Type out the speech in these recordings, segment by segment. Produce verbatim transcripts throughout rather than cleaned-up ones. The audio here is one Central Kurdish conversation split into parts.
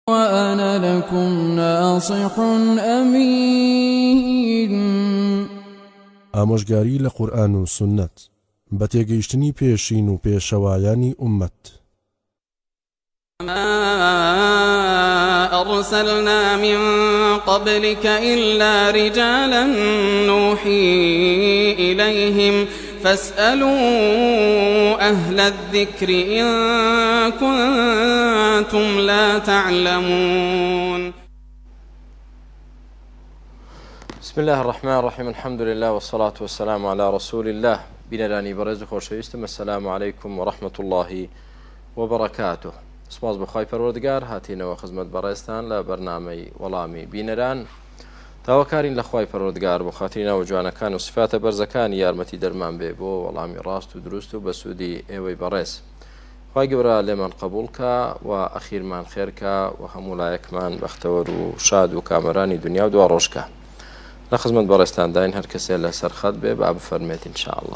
وأنا لكم ناصح أمين. ئامۆژگاری لە قورئان و سنت بە تێگەیشتنی پێشین و پێشەوایانی ئومەت. ما أرسلنا من قبلك إلا رجالا نوحي إليهم فاسألوا أهل الذكر إن كنتم لا تعلمون. بسم الله الرحمن الرحيم. الحمد لله والصلاة والسلام على رسول الله. بینەرانی بەڕێز و خۆشەویستم، السلام عليكم ورحمة الله وبركاته. سپاس بەخوای پەروەردگار هاتینەوە خزمەت بەڕێستان لە بەرنامەی وەڵامی بینەران. تاوەکارین لە خوای پەروەردگار بۆ خاترینەوە جوانەکان و سفاتە بەرزەکانی یارمەتی دەرمان بێ بۆ وەڵامی ڕاست و دروست و بە سوودی ئێوەی بەڕێز. خوای گەورە لێمان قبوڵکە و ئەخیرمان خێرکە و هەموو لایەکمان بەختەوەر و شاد و کامەرانی دنیا و دوا ڕۆژکە. لە خزمەت بەڕێستان داین هەر کەسێ لە سەرخەت بێ با بفەرمێت ئینشاءالله.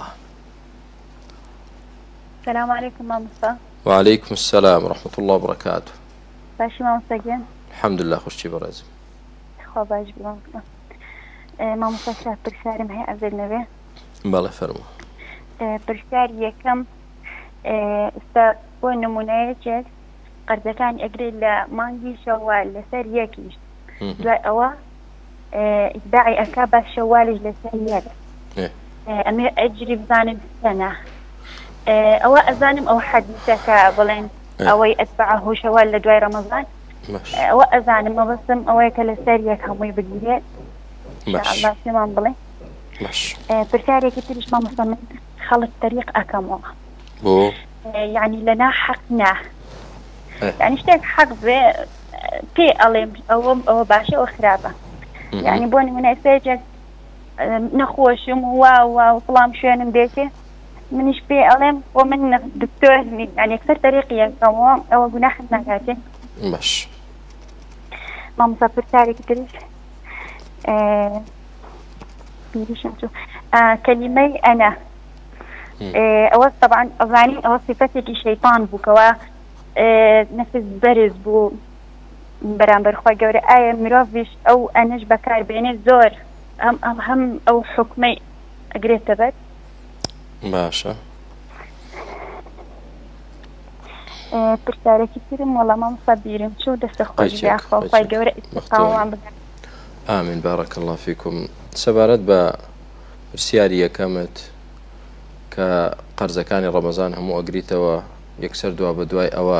السلام عليكم مامۆستا. وعليكم السلام ورحمة الله وبركاته. باشی مامۆستا گیان؟ الحمد لله خوشتی بەڕێزم. خوا باش بی مامۆستا. مامۆستا شاد پرسیارم هەیە ئەزێر نەبێ؟ بەڵێ فەرموو. پرسیاری یەکەم ئێستا بۆ نمونەیەکێک قەرزەکانی ئەگرێت لە مانگی شەوال لەسەر یەکیش دوای ئەوە ئیتباعی ئەکا بە شەوالیش لەسەر یەک ئەمێ ئەجری بزانم سەنە ئەوە ئەزانم ئەو حەدیثەکە بڵێن ئەوەی ئەتبعه شەوال لە دوای ڕەمەزان ئەوە ئەزانم مەبەستم ئەوەیە کە لەسەر یەک هەمووی بگیرێت ئینشاءالله پێمان بڵێ. پرسیارێکی تریش مامۆستا من خەڵک تەریق ئەکەمەوە بۆ یعنی لەنا حەق نا یعنی شتێک حەق بێ پێ ئەڵێم ئەوە ئەوە باشە ئەوە خراپە. یعنی بۆ نمونە ئێستاێک نەخۆشم وا وا و فڵام شوێنم دێتێ منیش پێ ئەڵێم بۆ من دکتۆر یعنی یەکسەر تەریقی یەکەمەوە ئەوە گوناحم ناکاتێ. باش مامۆستا پرسیارێکی تریش بیریشم چوو کەلیمەی ئەنا ئەوە طبعا ئەزانین ئەوە صفەتێکی شەیطان بوو کەوە نەفس بەرز بوو بەرامبەر خوا گەورە. ئایا مرۆڤیش ئەو ئەنەش بەکاربێنێ زۆر ئەم ئەم هەم ئەو حکمەی ئەگرێتە بەر؟ باشە. پرسیارێکی ترم وەڵام مامۆستا بیرم چوو دەستە خۆش خوای گەورە ئیستقامەوان بگەن. ئامین بارەکە الله فیکم. سەبارەت بە پرسیاری یەکەمت کە قەرزەکانی ڕەمەزان هەموو ئەگریتەوە یەکسەر دوا بە دوای ئەوە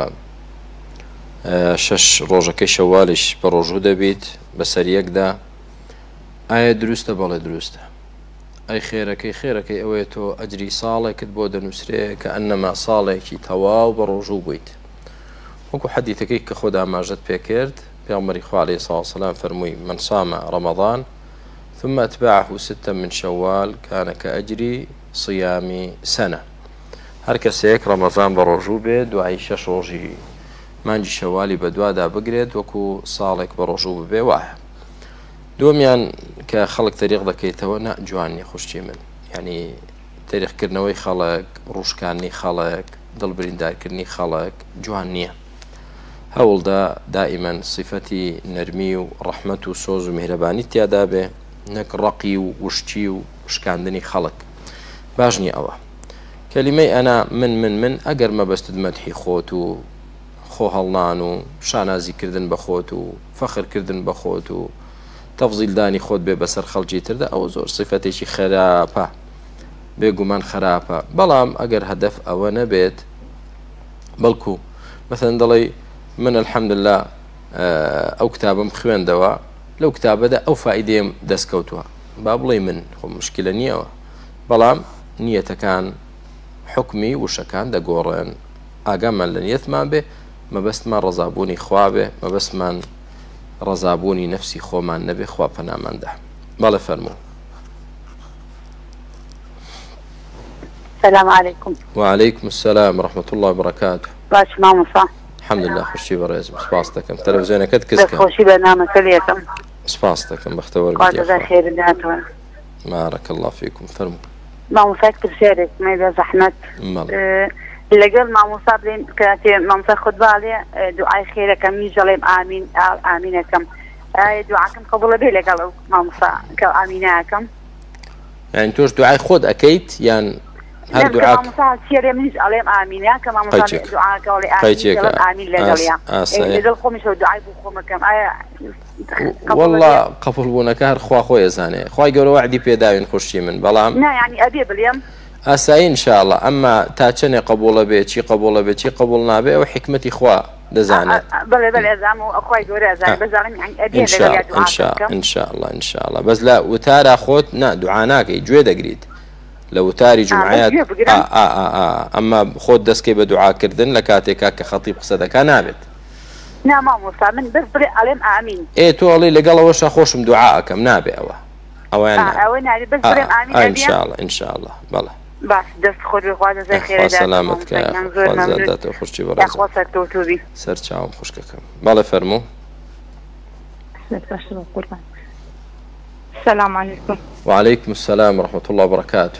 شەش ڕۆژەکەی شەوالیش بە ڕۆژوو دەبیت بەسەر یەکدا، ئایا دروستە؟ بەڵێ دروستە. ئەی خێرەکەی خێرەکەی ئەوەیە تۆ ئەجری ساڵێکت بۆ دەنووسرێ کە ئەنەما ساڵێکی تەواو بە ڕۆژوو بوویت. وەکو حەدیثەکەی کە خۆ ئاماژەت پێکرد پێغەمبەری خوا عەلەیهی سڵاو وسەلام فەرمووی من صام رمضان ثم أتبعه ستا من شوال كان كأجر صيام سنة. هەر کەسێک ڕەمەزان بە ڕۆژوو بێ دوای شەش ڕۆژی مانجی شەوالی بە دوادا بگرێت وەکو ساڵێک بە ڕۆژوو ببێ وایە. دووەمیان کە خەڵک تەریق دەکەیتەوە نا جوان نیە خوشتی من، یعنی تەریقکردنەوەی خەڵک، ڕوشکاندنی خەڵک، دڵبریندارکردنی خەڵک جوان نییە. هەوڵدا دائیمەن صفەتی نەرمی و ڕەحمەت و سۆز و میهرەبانی تیادا بێ، نەک ڕەقی و وشتی و شکاندنی خەڵک. باش نییە ئەوە. کەلیمەی ئەنا من من من ئەگەر مەبەستت مەدحی خۆت و خۆ هەڵنان و شانازیکردن بە خۆت و فەخرکردن بە خۆت و تەفزیلدانی خۆت بێ بەسەر خەڵکی تردا ئەوە زۆر صفەتێکی خراپە، بێگومان خراپە. بەڵام ئەگەر هەدەف ئەوە نەبێت بەڵکو مەثەن دەڵێ من الحەمدلله ئەو کتابم خوێندەوە لەو کتابەدا ئەو فائیدەیەم دەستکەوتووە با بڵێ من خۆ مشکلە نییەوە، بەڵام نیەتەکان حکمی وشەکان دەگۆڕێن. ئاگامان لە نیەتمان بێ مەبەستمان ڕەزابوونی خوا بێ، مەبەستمان ڕەزابوونی نەفسی خۆمان نەبێ. خوا پەناماندا. بەڵێ فەرموو. السلام عليكم. وعليكم السلام ورحمة الله وبركاته. باش مامۆستا. الحمد لله خوشی بەڕێزم. سپاس دەکەم. تەلەڤیزیۆنەکەت کچکە. خۆشی بەرنامەکە لێکم. سپاس دەکەم بەختەوەر بێت. خوا خێر بداتەوە. بارەکە الله فیکم. فەرموو. مامۆستای پرسیارێک مەی بە زەحمەت لەگەڵ مامۆستا بڵێن کاتێ مامۆستا خودبا لێ دوعای خێرەکەم میژەڵێم ئامین ئامینەکەم دوعاکەم قبوڵە بێ لەگەڵ ئەو مامۆستا کە ئامینەکەم یعنی تۆش دوعای خۆت ئەەکەیت یان هەر دوعاک مامۆستا سێرێ منیش ئەڵێم ئامینە کە مامۆستا دوعاکەڵێ ئامین لەگەڵیان لەگەڵ خۆمیشەوە دوعای بۆ خۆمەکەم ئایا والله قبول بوونەکە هەر خوا خۆی ئەزانێ خوای گەورە وعدی پێداوین خوشتی من بەڵام نا یعنی ئەبێ بڵێم ئاسایی انشاءالله ئەمما تا چەنێ قبوڵە بێ چی قبوڵە بێ چی قبول نابێ ئەوە حکمەتی خوا دەزانێت بڵێ بڵێ ئەزانم و خوای گەورە ئەزانێ بەزانم یعنی ئەبێ لەگەڵ دوعاکەم انشاءالله انشاءالله بەس لە وتارە خۆت نا دوعا ناکەی گوێ دەگریت لە وتاری جومعەت ئەمما خۆت دەستکەی بە دوعاکردن لە کاتێکا کە خەتیب قسە دەکا نابێت نا مامۆستا من بەس بڵێ ئەڵێم ئامین ئێ تۆ ئەڵێ لەگەڵەوەشە خۆشم دوعا ئەکەم نابێ ئەوە ئەوەیان ئەوە ناری بەس بڵێم ئامین انشاءالله انشاءالله بەڵێ باش دەست خۆت بخوا دەزای خێرا سەلامەتکە خوازداتەوە خوشتی بەڕێز سەرتۆتوبی سەر چاوم خوشکەکەم بەڵێ فەرموو السلام عليكم. وعليكم السلام ورحمة الله وبركاته.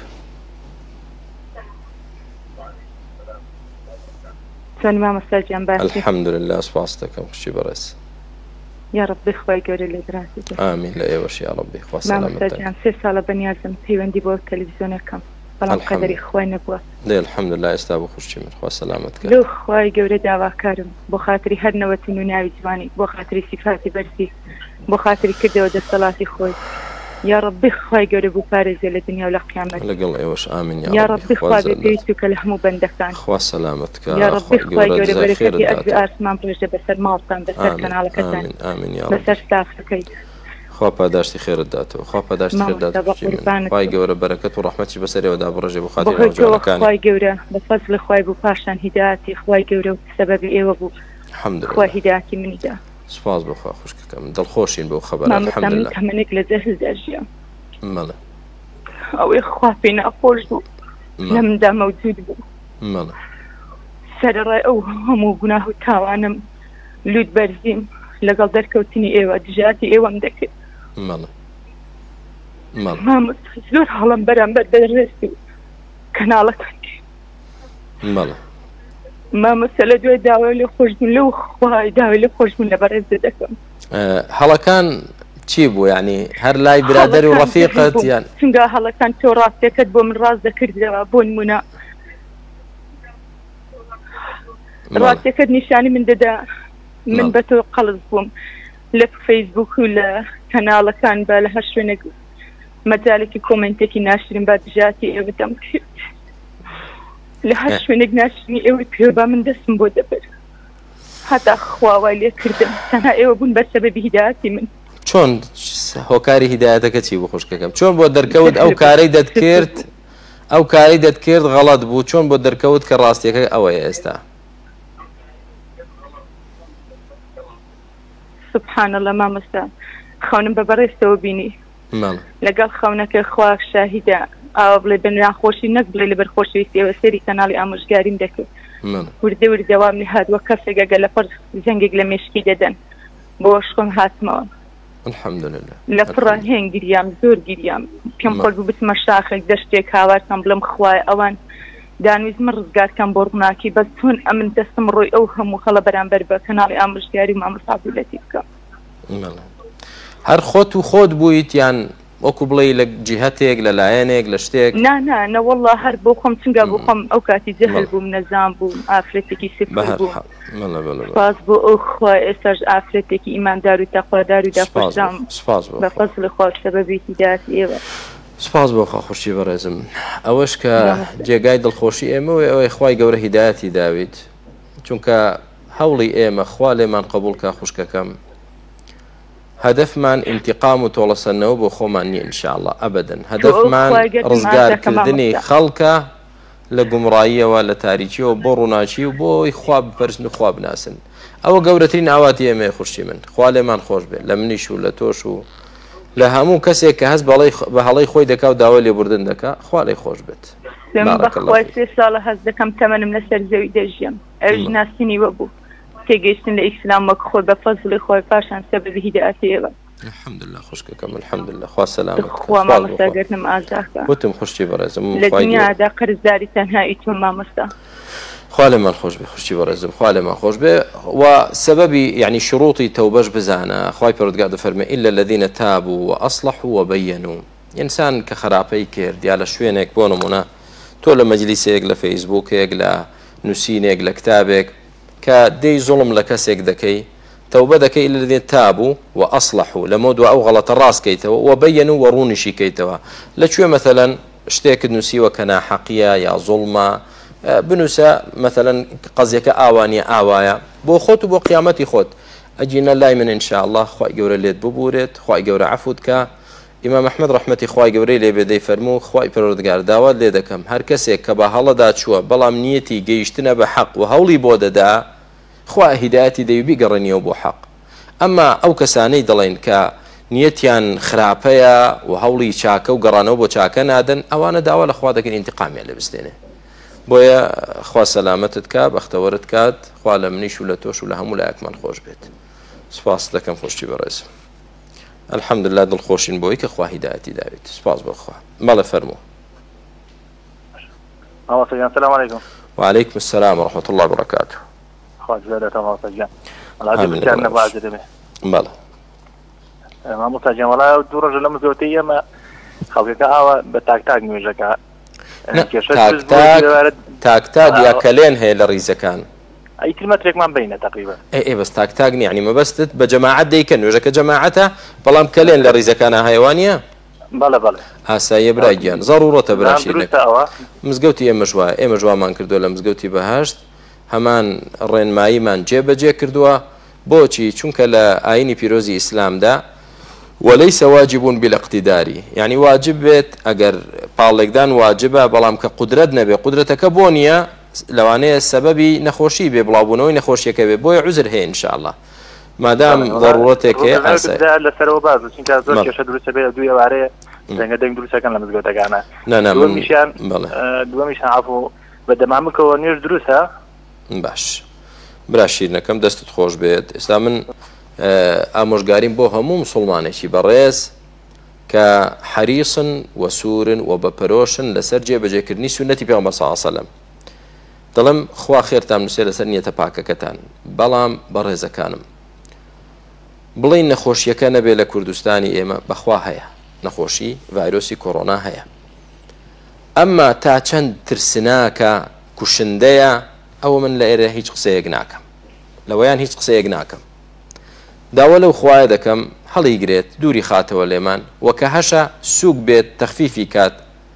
سوني ماما ساجان باسي. الحمد لله سباستكم خشي برس. يا ربي خوي قولي لي دراسي. آمين لا يوش يا ربي خوا سلامتك. ماما ساجان سي سالة بنيازم بيوندي بو تلفزيونكم. بلام قدري خوي نبوه. ليه الحمد لله استابو خشي من خوا سلامتك. لو خوي قولي داوا كارم بو خاطري هر نوتي نوناوي جواني بو خاطري صفاتي برسي بو خاطري كده ودى صلاتي خوي. يا ربي خوي قولي بو فارزي للدنيا والقيامة. لقل ايوش آمين يا ربي. يا ربي خوي بيتوك لحمو بندكان. خوا سلامتك. يا ربي خوي قولي بركتي أجبي آسمان برجة بسر مالطان بسر كنالة كتان. آمين آمين يا ربي. بسر سافركي. خوا پاداشتی خیرت داتو خوا پاداشتی خیر داتو خوای گەورە بەرەکەت و ڕەحمەتی بەسەریەوە دابڕێژێ بۆ خاطر هاوجوانەکانی خوای گەورە بە فەزڵی خوای بوو پاشان هیداەتی خوای گەورە و سەبەبی ئێوە بوو الحەمدولله خوای هیداەتی منیدا سوپاس بخوا خوشکەکەم دڵخۆشین بۆ خەبەر الحەمدولله هەمانێک لە جەهلدا ژیان مەڵێ ئەوەی خوا پێی ناخۆش بوو لە مندا مەوجود بوو مەڵێ سەرەڕای ئەو هەموو گوناه و تاوانم لوت بەرزیم لەگەڵ دەرکەوتنی ئێوە دژاتی ئێوەم دەکرد ماڵە ماڵ مامۆستا زۆر هەڵم بەرامبەر دەرڕێستی کەناڵەکان ماڵە مامۆستا لە دوای داوای لێ خۆشبوون لەو خوای داوای لێ خۆشبوون لە بەڕێزە دەکەم هەڵەکان چی بوو یعنی هەر لای برادەری و ڕەفیقت یان چونکە هەڵەکان تۆ ڕاستیەکەت بۆ من ڕاست دەکردەوە بۆ نمونە ڕاستیەکەت نیشانی من دەدا من بە تۆ قەڵز بووم لە فەیسبوک و لە کەناڵەکان بە لە هەر شوێنێک مەجالێکی کۆمنتێکی ناشرین با دژاتی ئێوە دەم کرد لە هەر شوێنێک ناشرینی ئێوەی پێ با من دەستم بۆ دەبەر هەتا خواوای لێ کردم تەنها ئێوە بوون بە سەبەبی هیدایەتی من چۆن هۆکاری هیدایەتەکە چی بوو خوشکەکەم چۆن بۆ دەرکەوت ئەو کارەی دەتکرد ئەو کاری دەتکرد غەڵەت بوو چۆن بۆ دەرکەوت کە ڕاستیەکە ئەوەیە ئێستا سبحان الله مامۆستا خەونم بە بەڕێستەوە بینی لەگەڵ خەونەکە خوا شاهیدە ئاوا بڵێ بە ناخۆشی نەک بڵێ لەبەر خۆشەویستی ئێوە سەری کەناڵی ئامۆژگاریم دەکرد وردە وردەوام نهادوە کەسێک ئەگە لە پڕ زەنگێک لە مێشکی دەدەن بۆ شخۆم هاتمەوە الحەمدولله لە پڕە هێن گریام زۆر گریام پێم خۆش بوو بچمە شاخێک دەشتێک هاوارکەم بڵێم خوای ئەوان دانویستمە ڕزگارکەم بۆ ڕووناکی بەس چۆن ئەمن دەستم ڕۆی ئەو هەموو خەڵە بەرامبەر بە کەناڵی ئامۆژگاری و مامۆستا عەبدولەتیف بکەم هەر خۆت و خۆت بوویت یان وەکو بڵێ لە جیهەتێک لە لایەنێک لە شتێک نا نا نە وەڵڵا هەر بۆ خۆم چونکە بۆ خۆم ئەو کاتی جەهل بووم نەزان بووم ئافرەتێکی سفر بووم سپاس بۆ ئەو خوا ئێستاش ئافرەتێکی ئیماندار و تەقوادار و داخۆشام بە فەزڵی خوا سەبەبی هیدایەتی ئێوە سپاس بۆ خۆشی بەڕێزم ئەوەش کە جێگای دڵخۆشی ئێمەوە ئەوەی خوای گەورە هیدایەتی داویت چونکە هەوڵی ئێمە خوا لێمان قبوڵکە خوشکەکەم هەدەفمان ئینتیقام و تۆڵەسەنەوە بۆ خۆمان نییە ئینشاءڵڵا ئەبەدەن هەدەفمان ڕزگارکردنی خەڵکە لە گومڕاییەوە لە تاریکیەوە بۆ ڕووناچی و بۆی خوا بپەرسن و خوا بناسن ئەوە گەورەترین ئاواتی ئێمەیە خوشی من خوا لێمان خۆش بێت لە منیش و لە تۆش و لە هەموو کەسێک کە هەست بە هەڵەی خۆی دەکا و داوای لێبوردن دەکا خوا لێی خۆش بێت بەخوای سێ ساڵە هەست دەکەم تەمەنم لەسەر زەوی دەژیم ئەوش ناسینی وە بوو تێگەیشتن لە ئیسلام وەک خۆی بە فەزڵی خۆی پاشان سەبەبی هیدایەتی ئێوە الحمد لله خوشكم الحمد لله خوا سلامك خوا مامۆستا گەرنم ئازاکە وتم خوشتی بەڕێزم لە دنیادا قەرزداری تەنهایی تۆ مامۆستا خوا لێمان خۆش بێ خوشتی بەڕێزم خوا لێمان خۆش بێ و سببی يعني شروطی تەوبەش بزانە خوای پەروەردگار دەفەرمێ إلا الذين تابوا وأصلحوا وبينوا ئینسان کە خراپەی کرد یا لە شوێنێک بۆ نمونە تۆ لە مەجلیسێک لە فەیسبووکێک لە نووسینێک لە کتابێک کە دەی زوڵم لە کەسێک دەکەی تەوبە دەکەی إلا الذين تابوا وأصلحوا لەمە دووە ئەو غەڵەتە ڕاستکەیتەوە وبينوا وەڕوونیشی کەیتەوە لەکوێ مەثەلەن شتێکت نووسیوە کە ناحەقیە یا زوڵمە بنووسە مەثەلەن قەزیەکە ئاوانیە ئاوایە بۆ خۆت و بۆ قیامەتی خۆت ئەجینە لای من ئینشاء الله خوای گەورە لێت ببورێت خوای گەورە عەفوت کە ئیمام ئەحمەد ڕەحمەتی خوای گەورەی لێ بێ دەیفەرموو خوای پەروەردگار داوات لێ دەکەم هەر کەسێک کە بە هەڵەدا چووە بەڵام نیەتی گەیشتنە بە حەق و هەوڵی بۆ دەدا خوا هیدایەتی دەوی بیگەڕێنیەوە بۆ حەق ئەمما ئەو کەسانەی دەڵێن کە نیەتیان خراپەیە و هەوڵی چاکە و گەڕانەوە بۆ چاکە نادەن ئەوانە داوا لە خوا دەکەن ئینتقامیان لێ بستێنێ بۆیە خوا سەلامەتت کا بەختەوەرت کات خوا لە منیش و لە تۆش و لە هەموو لایەکمان خۆش بێت سپاس دەکەم خۆشتی بەڕێزم الحەمدلله دڵخۆشین بۆی کە خوا هیدایەتی داوێت سپاس بۆ خوا مەڵێ فەرموو السلام عليكم. وعليكم السلام ورحمة الله وبركاته. خواهد زادة تمام سجان العجب كان نباعد دمه بله ما مستجان ولا دو رجل مزوتية ما خلقك آوة بتاك تاك نوجك تاك تاك تاك تاك يا كلين هي لريزة كان أي كلمة تريك ما بينه تقريبا اي اي بس تاك تاك يعني ما بس بجماعة ديك نوجك جماعتها بلام كلين لريزة كان حيوانية بله بله هسا يبراجيان ضرورة براشي لك مزقوتي اما جوا اما جوا ما نكردو لما مزقوتي بهاشت همان ڕێنماییمان جێبەجێ کردووە بۆچی چونکە لە ئاینی پیرۆزی ئیسلامدا وەلەیسە واجبون بالاقتداری یعنی واجب بێت ئەگەر پاڵێکدان واجبە بەڵام کە قودرەت نەبێ قودرەتەکە بۆ نییە لەوانەیە سەبەبی نەخۆشی بێ بڵاوبوونەوەی نەخۆشیەکە بێ بۆیە عوزر هەیە ئینشاءالله مادام ضرورەتێک هەیە ئاسایە لەسەرەوە باز چونکە زۆر کێشە دروستە بێ دوی ئەوارەیە دەنگە دەنگ دروستەکەن لە مزگەوتەکانە دووەمیشیان دووەمیشیان عەفو بە دەمامکەوە نوێژ دروستە باش برا شیرنەکەم دەستت خۆش بێت ئێستا من ئامۆژگاریم بۆ هەموو مسڵمانێکی بەڕێز کە حەریسن و سوورن و بەپەرۆشن لەسەر جێبەجێکردنی سونەتی پێغەمبەر صلی الله علیه وسلم دەڵێم خوا خێرتان نووسێ لەسەر نیەتە پاکەکەتان بەڵام بەڕێزەکانم بڵین نەخۆشیەکە نەبێ لە کوردستانی ئێمە بەخوا هەیە نەخۆشی ڤایرۆسی کۆڕۆنا هەیە ئەمما تا چەند ترسناکە کوشندەیە ئەوە من لە ئێرە هیچ قسەیەک ناکەم لەوەیان هیچ قسەیەک ناکەم داوە لەو خوایە دەکەم هەڵیگرێت دووری خاتەوە لێمان وەکە هەشە سووک بێت تەخفیفی کات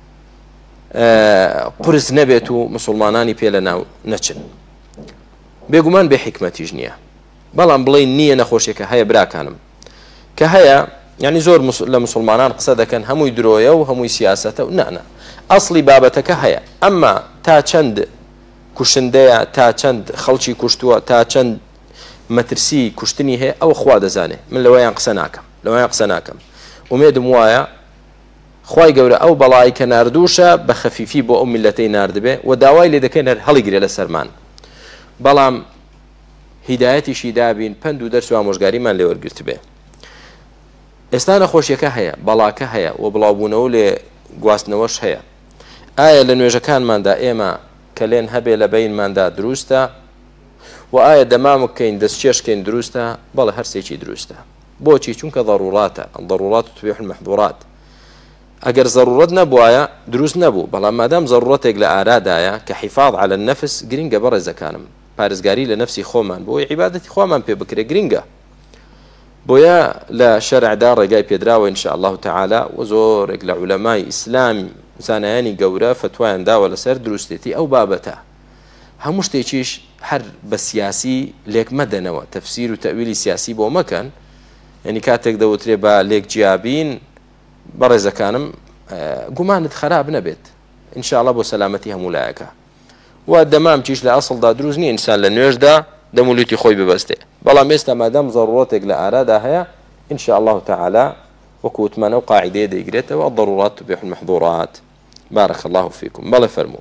قرس نەبێت و مسلمانانی پێ لە ناو نەچن بێگومان بێ حکمەتیش نییە بەڵام بڵێ نییە نەخۆشیەکە هەیە براکانم کە هەیە یعنی زۆر لە مسلمانان قسە دەکەن هەمووی درۆیە و هەمووی سیاسەتە و نانە ئەسڵی بابەتەکە هەیە ئەمما تا چەند کوشندەیە تا چەند خەڵکی کوشتووە تا چەند مەترسی کوشتنی هەیە ئەوە خوا دەزانێ من لەوەیان قسە ناکەم لەوەیان قسە ناکەم ومێدم وایە خوای گەورە ئەو بەڵای کە ناردووشە بە خەفیفی بۆ ئەو میلەتەی ناردبێ و داوای لێ دەکەین هەڵیگرێ لە سەرمان بەڵام هیدایەتیشی دابین پند و دەرس و ئامۆژگاریمان لێ وەرگرت بێ ئێستا نەخۆشیەکە هەیە بەڵاکە هەیە و بڵاوبوونەوە لێ گواستنەوەش هەیە ئایا لە نوێژەکانماندا ئێمە کەلێن هەبێ لە بەینماندا دروستە و ئایا دەمام بکەین دەستچێشکەین دروستە بەڵێ هەرسێکی دروستە بۆچی چونکە ضروراتە ضرورات تبيح المحظورات ئەگەر ضرورەت نەبووایە دروست نەبوو بەڵام مادام ضرورەتێک لە ئارادایە کە حیفاظ على النفس گرنگە بەڕێزەکانم پارێزگاری لە نفسی خۆمان بۆی عیبادەتی خۆمان پێ بکرێ گرنگە بۆیە لە شەرعدا ڕێگای پێدراوە ئین شاء الله تعالی و زۆرێک لە عولەمای ئیسلامی زانایانی گەورە فتوایان داوە لەسەر دروستێتی ئەو بابەتە هەموو شتێکیش هەر بە سیاسی لێک مەدەنەوە تەفسیر و تەویلی سیاسی بۆ مەکەن یعنی کاتێک دەوترێ بە لێک جیابین بەڕێزەکانم گومانت خراپ نەبێت ئین شاء الله بۆ سەلامەتی هەموو لایەکە و دەمام چیش لە ئەسڵدا دروست نیە ئینسان لە نوێژدا دەمولوتی خۆی ببەستێ بەڵام ئێستا مادام ضرورەتێک لە ئارادا هەیە ئین شاء الله تعالی وەکو وتمانە و قاعدەیە دەیگرێتەوە الضرورات تبيح المحظورات بارك الله فيكم بله فرمو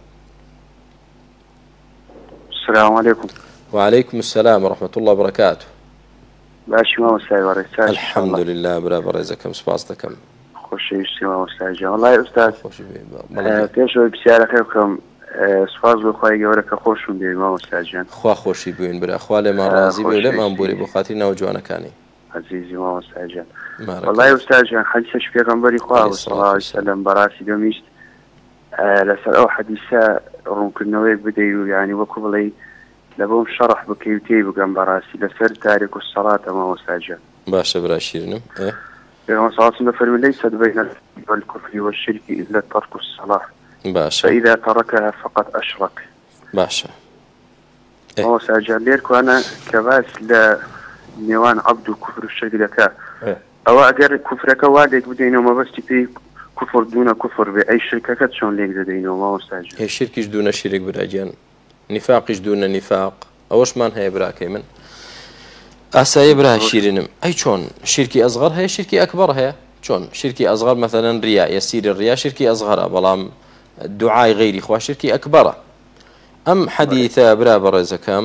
السلام عليكم. وعليكم السلام ورحمة الله وبركاته. باشی مامۆستای وەڕێز الحەمد لله برا بەڕێزەکەم سپاس دەکەم خۆشەویستی مامۆستای جان وەڵای ئوستاد پێشەوەی پرسیارەکە بکەم سپاس بۆ خوای گەورە کە خۆشم بێ مامۆستای جان خوا خۆشی بوێن برا خوا لێمان ڕازی بێ لێ مامبووری بۆ خاتی ناو جوانەکانی عزیزی مامۆستای جان وەڵای ئوستاد جان حەدیسەش پێغەمبەری خوا صلی الله علیه وسلم بەڕاستی دەمیشت لەسەر ئەو حەدیسە ڕوونکردنەوەیەک بدەیت و یعنی وەکو بڵێ لەبۆم شەڕح بکەی و تێی بگەم بەڕاستی لەسەر تاریک و سەڵاتە مامۆستای جان باشە برا شیرنم پێغەمبەر صلی الله علیه وسلم دەفەرمێ لەیسە بین الكفر والشرك إلا ترك الصلاة باشە فإذا تركها فقد أشرك باشە مامۆستای جان لێرکوانە کە باس لە نێوان عەبد و کوفر و شەرک دەکا ئەوە ئەگەر کوفرەکە وا لێک بدەینەوە مەبەستی پێی کوفر دوونە کوفر بێ ئەی شرکەکەت چۆن لێک دەدەینەوە مامۆستای جان هێ شرکیش دوونە شیرک براگیان نیفاقیش دوونە نیفاق ئەوەشمان هەیە براکەی من ئاسایە برا شیرینم ئەی چۆن شرکی ئەزغەر هەیە شرکی ئەکبەر هەیە چۆن شرکی ئەزغەر مەثەلەن ڕیا یەسیری ڕیا شرکی ئەزغەرە بەڵام دوعای غەیری خوا شرکی ئەکبەرە ئەم حەدیثە برا بەڕێزەکەم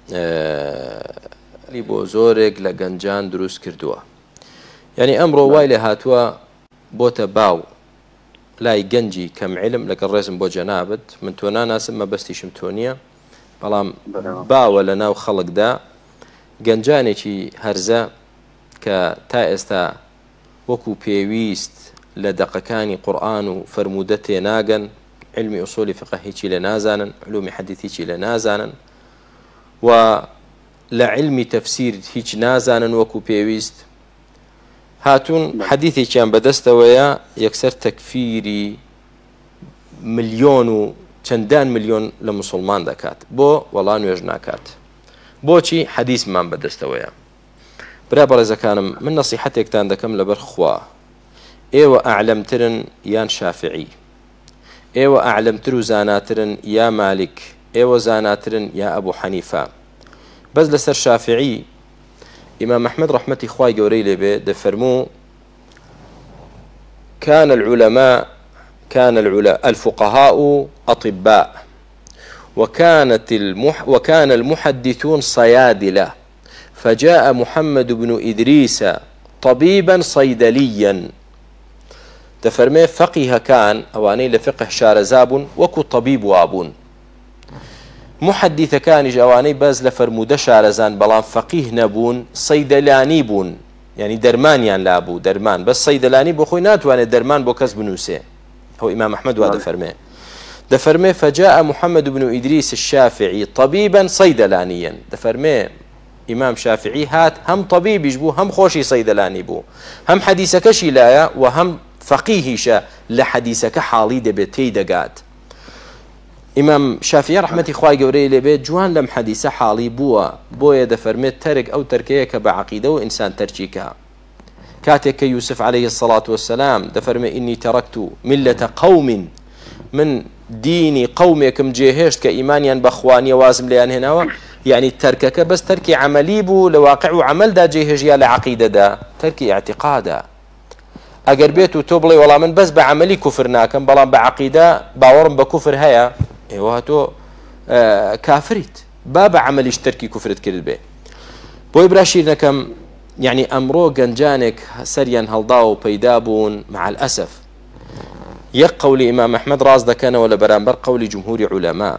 بۆ زۆرێک لە گەنجان دروست کردووە یعنی ئەمڕۆ وای لێ هاتووە بۆتە باو لای گەنجی کەم علم لەگەڵ ڕێزم بۆ جەنابەت من تۆ ناناسم مەبەستیشم تۆ نییە بەڵام باوە لە ناو خەڵکدا گەنجانێکی هەرزە کە تا ئێستا وەکو پێویست لە دەقەکانی قورئان و فەرموودە تێناگەن علمی ئوسولی فقه هیچی لە نازانن علومی حەدیث هیچی لە نازانن و لە علمی تەفسیر هیچ نازانن وەکو پێویست هاتوون حەدیثێکیان بەدەستەوەیە یەکسەر تەکفیری ملیۆن و چەندان ملیۆن لە موسڵمان دەکات بۆ وەڵا نوێژ ناکات بۆچی حەدیثمان بەدەستەوەیە برا بەڕێزەکانم من نەسیحەتێکتان دەکەم لەبەر خوا ئێوە ئەعلەمترن یان شافعی ئێوە ئەعلەمتر و زاناترن یا مالک ئێوە زاناترن یا ئەبوو حەنیفە بەس لەسەر شافعی إمام أحمد رحمة إخوائي قوري لبي دفرمو كان العلماء كان العلماء الفقهاء أطباء وكانت المح وكان المحدثون صيادلة فجاء محمد بن إدريس طبيبا صيدليا دفرمي فقه كان أواني لفقه شارزاب وكو طبيب وابون محدث كان جواني باز لفرمودة شارزان بلان فقيه نبون صيدلاني بون يعني درمانيان لابو درمان بس صيدلاني بو خوي ناتواني درمان بو كسب نوسي هو إمام أحمد وهذا فرمي دفرمي فجاء محمد بن إدريس الشافعي طبيبا صيدلانيا دفرمي إمام شافعي هات هم طبيب يجبو هم خوشي صيدلاني بو هم حديثك شلايا وهم فقيهشا لحديثك حالي دبتي دقات إمام شافعي رحمة إخوائي قوري لبيت جوان لم حديثة حالي بوا بويا دفرميت ترك أو تركيك بعقيدة وإنسان ترجيكها كاتك يوسف عليه الصلاة والسلام دفرمي إني تركت ملة قوم من ديني قومكم جيهشت كإيمانيا بأخواني وازم ليان هنا يعني تركك بس تركي عملي بو لواقع عمل دا جيهج يا لعقيدة دا تركي اعتقادا أقر بيتو توبلي والله من بس بعملي كفر ناكم بلان بعقيدة باورم بكفر هيا ايوه تو آه كافريت بابا عمل اشتركي كفرت كرد به بوي براشير نكم يعني امرو جنجانك سريا هلضاو بيدابون مع الاسف يق قول امام احمد راز دكان ولا برامبر قول جمهور علماء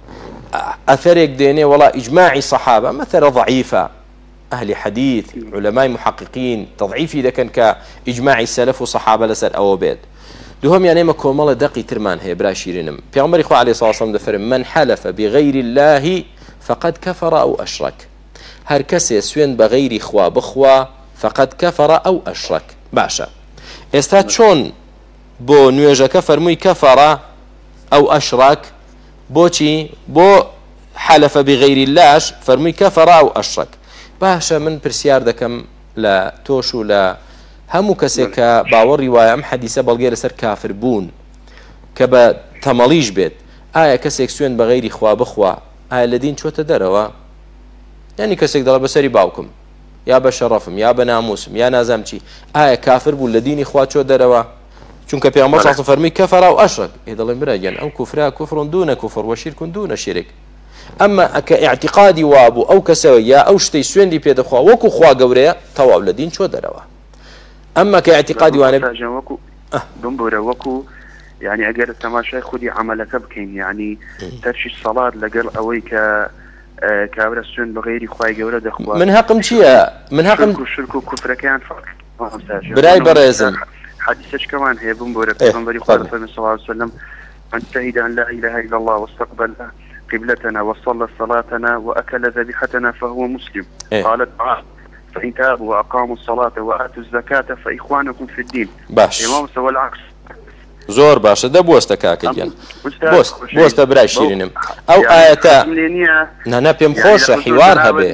اثرك ديني ولا اجماعي صحابه مثلا ضعيفه اهل حديث علماء محققين تضعيفي اذا كان كاجماع السلف وصحابه لسر او بيت دوهم يعني ما كومال دقي ترمان هي براشيرينم بيغمبر إخوة عليه الصلاة والسلام دفرم من حلف بغير الله فقد كفر أو أشرك هر كسي سوين بغير إخوة بخوة فقد كفر أو أشرك باشا استاد شون بو نيوجا كفر مي كفر أو أشرك بوشي بو حلف بغير الله فرمي كفر أو أشرك باشا من برسيار دكم لا توشو لا همو کەسێک کە باوەڕی وایە ئەم حەدیسە بەڵگەی لەسەر کافر بوون کە بە تەمەڵیش بێت ئایا کەسێک سوێن بە غەیری خوا بخوا ئایا لە دین چۆتە دەرەوە یعنی کەسێک دەڵێ بەسەری باوکم یا بە شەڕەفم یا بە ناموسم یا نازام چی ئایا کافر بوو لە دینی خوا چۆ دەرەوە چونکە پێغەمبەر صلی فەرمی کەفەر و ئەشرک ئێ دەڵێن برا گیان ئەم کوفرا کوفڕ دوونە کوفڕ وە شیرک دوونە شیرک ئەمما ئەکە ئیعتیقادی وابوو ئەو کەسەوە یا ئەو شتەی سوێندی پێدەخوا وەکو خوا گەورەیە تەواو لە دین چۆ دەرەوە. ئەمما کە ئیعتیقادی وانە بمبورە وەکو يعني أجر التماشى خدي عملك بكين يعني ترشي الصلاة لقل أويك كابر السن بغير خواي جورد أخوان من هقم شيء من هقم شرك وكفر كان فرق براي برازم حديثش كمان هي بمبورة بمبوري قال صلى الله عليه وسلم أن شهد أن لا إله إلا الله واستقبل قبلتنا وصلى صلاتنا وأكل ذبيحتنا فهو مسلم. إيه؟ قالت تعالى فإن تابوا وأقاموا الصلاة وآتوا الزكاة فإخوانكم في الدين. باش إمام سوى العكس. زۆر باشە دە بۆستە کاکەگیان بۆست بۆستە برای شیرینم ئەو ئاەتە نانە پێم خۆشە حیوار هەبێ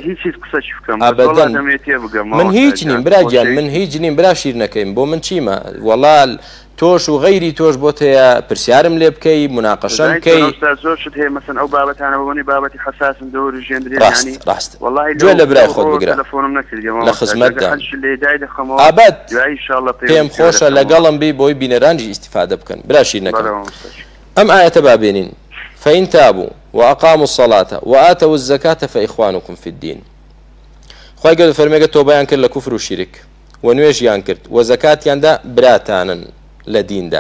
من هیچ نیم براگیان من هیچ نیم برا شیرنەکەیم بۆ من چیمە وەڵال تۆش و غەیری تۆش بۆ هەیە پرسیارم لێ بکەی مناقەشەم بکەی زۆر شت هەیە مەسەن ئەو بابەتانە بەبوونی بابەتی حەساسم دەوری ژێندرێ ڕاست ڕاست گوێ لە برای خۆت بگرە لە خزمەتدا ئابەت پێم خۆشە لەگەڵم بی بۆی بینەرانجی ئیستیفادە بکەن برا شیرنەکەم ئەم ئاەتە بابێنین فإن تابوا وأقاموا الصلاة وآتوا الزكاة فإخوانكم في الدين. خی گەورە فەرمێگە تۆبەیان کرد لە کوفر و شیرک و نوێژیان کرد و زەکاتیاندا براتانن لە دیندا.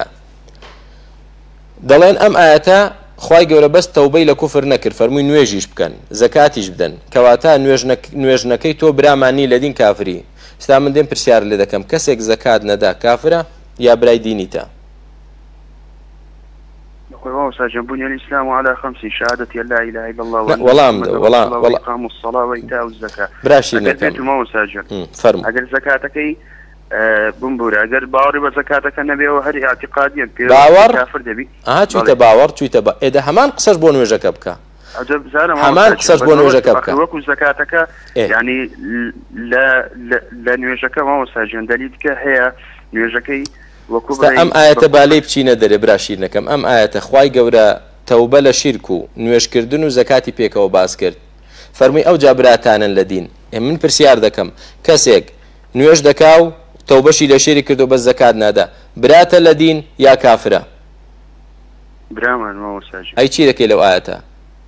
دەڵێن ئەم ئاەتە خی گەورە بەس تەوبەی لە کوفر نەکرد فەرمووی نوێژیش بکەن زەکاتیش بدەن کەواتە نوێژنەکەی تۆ برامانی لە دین کافری. ستا من دێم پرسیار لێ دەکەم کەسێک زەکات نەدا کافرە یا برای دینیتە؟ بني الإسلام على خمس شهادة لا إله إلا الله والله والله والله إقام الصلاة وإيتاء الزكاة. براشي نكمل. ما مساجن. فرم. أجر زكاتك بمبورة أجر باوري بزكاتك النبي وهري اعتقاديا. باور. كافر دبي. آه شو تباور شو تبا إذا همان قصص بون وجهك بكا. عجب زارة. همان قصص بون وجهك بكا. وكو زكاتك يعني لا لا لا نوجهك ما مساجن دليلك هي نوجهكي. ئەم ئاەتە بالێ بچینە دەرێ براشیر نەکەم ئەم ئاەتە خوای گەورە تەوبە لە شیرک و نوێژکردن و زەکاتی پێکەوە باس کرد فەرمووی ئەو جا براتانن لە دین. من پرسیار دەکەم کەسێک نوێژ دەکا و تەوبەشی لە شیرک کرد و بەس زەکات نادا براتە لە دین یا کافرە؟ برامان مامۆستاژ ئەی چی دەکەی لەو ئاەتە؟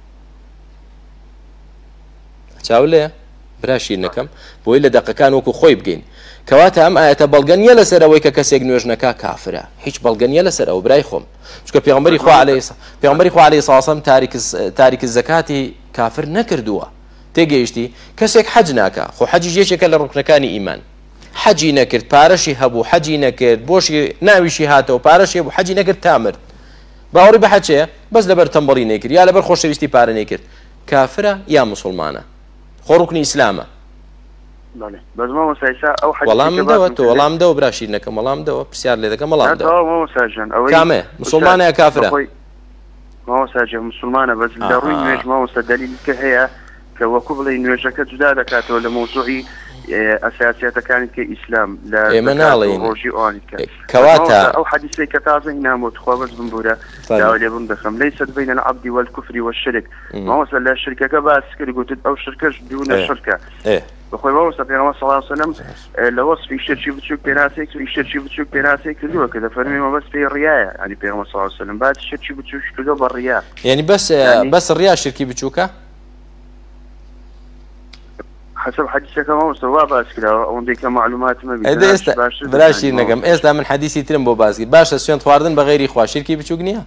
چاو لێ براشیر نەکەم بۆی لە دەقەکان وەکو خۆی بگەین کەواتە ئەم ئاەتە بەڵگەنیە لەسەرەوەی کە کەسێک نوێژنەکە کافرە هیچ بەڵگەنیە لەسەرەوە برای خۆم چونکە پێغەمبەری خوا عەلەیهی پێغەمبەری خوا عەلەیهی سەڵام تاریک زەکاتی کافر نەکردووە تێگەیشتی کەسێک حەج ناکە خۆ حەجی یەکێکە لە ڕوکنەکانی ئیمان حەجی نەکرد پارەشی هەبوو حەجی نەکرد بۆشی ناویشی هاتەوە پارەشی هەبوو حەجی نەکرد تا مرد باوەڕی بە حەجەیە بەس لەبەر تەمبەڵی نەکرد یا لەبەر خۆشەویستی پارە نەکرد کافرە یا موسڵمانە خۆ ڕوکنی ئیسلامە. بس ما مسايسا أو حد والله مدوا تو والله مدوا براشيد نكم والله مدوا بسيار لذا كم والله مدوا ما مساجن أو كامل مسلمانة يا كافرة ما مساجن مسلمانة بس ضروري آه. نيج ما مستدليل كهيا كوكبل إنه شكل جدادة كاتو ولا موضوعي أساسيات كانت كإسلام لا إيه منالين روجي أوانك كواتا أو حديث كتازه هنا متخابز بنبورة داولي بندخم ليست بين العبد والكفر والشرك ما وصل لا الشركة كباس كده قلت أو شركة دون إيه. الشركة إيه بخوي ما وصل في صلى الله عليه وسلم لوصف الشرك بتشوك بناسك الشرك بتشوك بناسك كذا كذا فرمي ما بس في الرياء يعني في صلى الله عليه وسلم بعد الشرك بتشوك كذا بالرياء يعني بس يعني بس الرياء شركي بتشوكه حسب حديثك ما مستوى باس كده ونديك معلومات ما بي إذا است براشي نجم إست من حديثي ترم بو باس باش السيون خواردن بغير إخوة شركي بتشوكنيها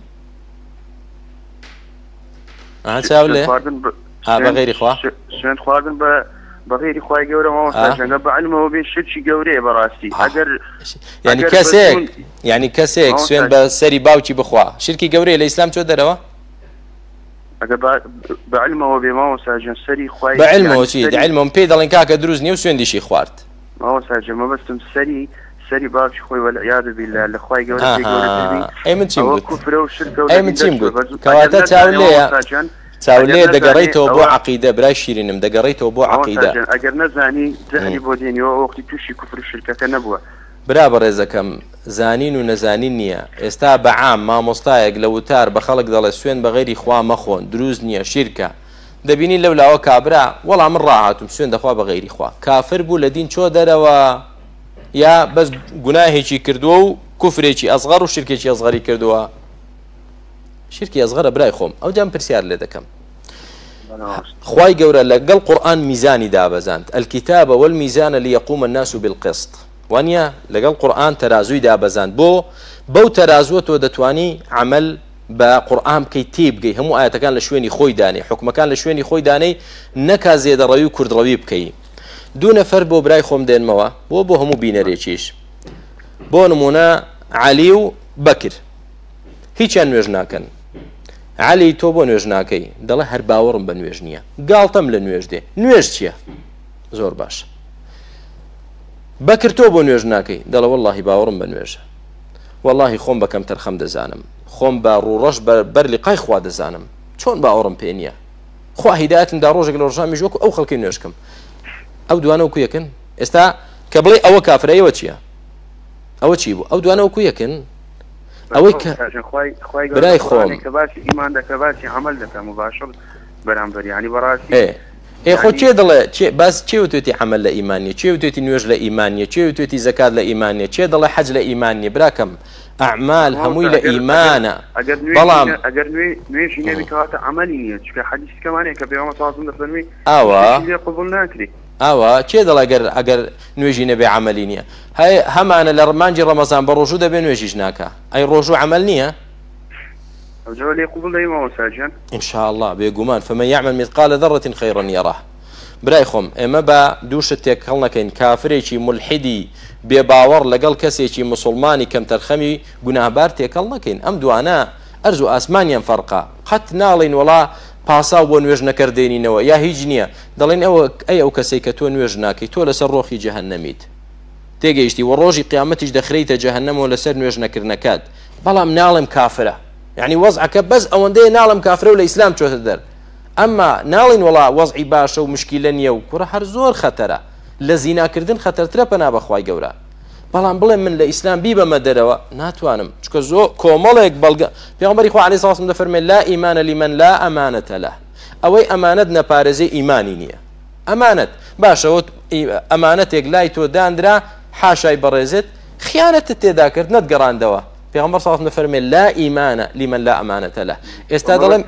أه شاولة ب... آه بغير إخوة سيون خواردن ب بغير إخوة جورة ما مستوى بعلمه وبين شركي جورة براسي أجر يعني كسيك يعني كسيك سيون بسري باوتي بخوا شركي جورة الإسلام شو دروا أجا بعلمه وبما مساجن سري خواي بعلمه وشيد علمه مبيد الله إنكاك دروزني وسوين دي شي خوارت ما مساجن ما بس سري سري باب خوي والعياذ بالله الأخوي جوري آه. جوري أي من تيم قلت كفر وشرك أي من تيم قلت كواتا تاولية تاولية دقريته بو عقيدة براي شيرينم دقريته بو عقيدة أجر نزاني زهني بوديني ووقت توشي كفر الشركة كنبوة برابر إذا زانين و نزانين نییە ئێستا بەعام مامۆستایەک لە وتار بە خەڵک دەڵێ سوێن بەغێری خوا مەخۆن دروست نییە شیرکە دەبینی لەولاوە کابرا وەڵام من ڕاهاتوم سوێن دەخوا بەغێری خوا کافر بوو لە دین چۆ دەرەوە یا بەس گوناهێکی کردووە و کوفرێکی ئەزغەر و شرکێکی ئەزغەری کردووە شرکی ئەزغەرە برای خۆم ئەو جام پرسیار لێ دەکەم خوای گەورە لەگەڵ قورئان میزانی دابەزاند الكتاب والميزان ليقوم الناس بالقسط وانە لەگەڵ قورئان تەرازووی دابەزاند بۆ بەو تەرازووە تۆ دەتوانی عمل بە قورئان بکەی تێبگەی هەموو ئاەتەکان لە شوێنی خۆی دانێ حکومەکان لە شوێنی خۆی دانەی نەکا زێدەڕەوی و کوردڕەوی بکەی دوو نەفەر بۆ برای خۆم دێنمەوە بۆ بۆ هەموو بینەرێکیش بۆ نمونە عەلی و بەکر هیچیان نوێژ ناکەن عەلی تۆ بۆ نوێژ ناکەی دەڵێ هەر باوەڕم بە نوێژ نییە گاڵتەم لە نوێژ دێ نوێژ چییە زۆر باش بەکر تۆ بۆ نوێژ ناکەی دەڵێ وەڵڵاهی باوەڕم بە نوێژە وەڵڵاهی خۆم بەکەم تەرخەم دەزانم خۆم بە ڕوڕەش بەر لیقای خوا دەزانم چۆن باوەڕم پێ نییە خوا هیدایەتمدا ڕۆژێک لە ڕۆژامی ژۆک ئەو خەڵکی نوێژکەم ئەو دوانە وەکو یەکن ئێستا کە بڵێ ئەوە کافرە ئەوە چییە ئەوە چی بوو ئەو دوانە وەکو یەکن ئەوەی کە برای خۆم ئیمان دەکە باسی عمل دەکە مباشر بەرامبەر یعنی بەڕاستی ئێ خۆ چێ دەڵێ باس چێ وتێتی عمل لە ئیمانیە چێ وتێتی نوێژ لە ئیمانیە چێ وتێتی زەکات لە ئیمانیە چێ دەڵێ حەج لە ئیمانیە براکەم ئەعمال هەمووی لە ئیمانە بەڵام ئەگەر نوێژی نەبی کەواتە عەمەلی نییە چکە حەدیثەکەمانەیە کە پێغەمبەر صلی الله علیه و سلم دەفەرمی ئاوا قبول ناکرێت ئاوا چێ دەڵێ ئەگەر ئەگەر نوێژی نەبێ عەمەلی نییە هەیە هەمانە لە ڕمانجی ڕەمەزان بە ڕۆژوو دەبێ نوێژیش ناکە ئەی ڕۆژوو عەمەل نییە ئەوجا لێ قبول دەی مامۆستا گیان ئین شاء الله بێگومان فمن يعمل مثقال ذرة خيرا يره برای خۆم ئێمە بە دوو شت تێک هەڵ نەکەین کافرێکی مولحیدی بێباوەڕ لەگەڵ کەسێکی مسلمانی کەم تەرخەمی گوناهبار تێکەڵ نەکەین ئەم دوانە ئەرز و ئاسمانیان فەرقا قەت ناڵین وڵا پاسا بۆ نوێژ نەکردێنینەوە یا هیچ نییە دەڵێن ئەوە ئەی ئەو کەسێک کە تۆ نوێژ ناکەی تۆ لەسەر ڕۆخی جەهەنەمیت تێگەیشتی و ڕۆژی قیامەتیش دەخرێتە جەهەنەمەوە لەسەر نوێژ نەکردنەکەت بەڵام ناڵم کافرە یعنی وەزعەکە بەس ئەوەندەیە ناڵم کافرە و لە ئیسلام چۆتە دەر ئەمما ناڵین وڵا وەزعی باشە و مشکیلە نییە و کوڕە هەر زۆر خەتەرە لە زیناکردن خەتەرترە پەنا بەخوای گەورە بەڵام بڵێ من لە ئیسلام بیبەمە دەرەوە ناتوانم چکە زۆر کۆمەڵێک بەڵگە پێغەمبەری خوا عەلەیهی سڵام دەفەرمێ لا ئیمانە لیمەن لا ئەمانەتە لە ئەوەی ئەمانەت نەپارێزێ ئیمانی نییە ئەمانەت باشەوە ئەمانەتێک لای تۆ دانرا حاشای بەڕێزت خیانەتت تێدا کرد نەتگەڕاندەوە پێغەمبەر صلی الله علیه و سلم لا ئیمانە لیمەن لا ئەمانەتە لە ئێستا دەڵێن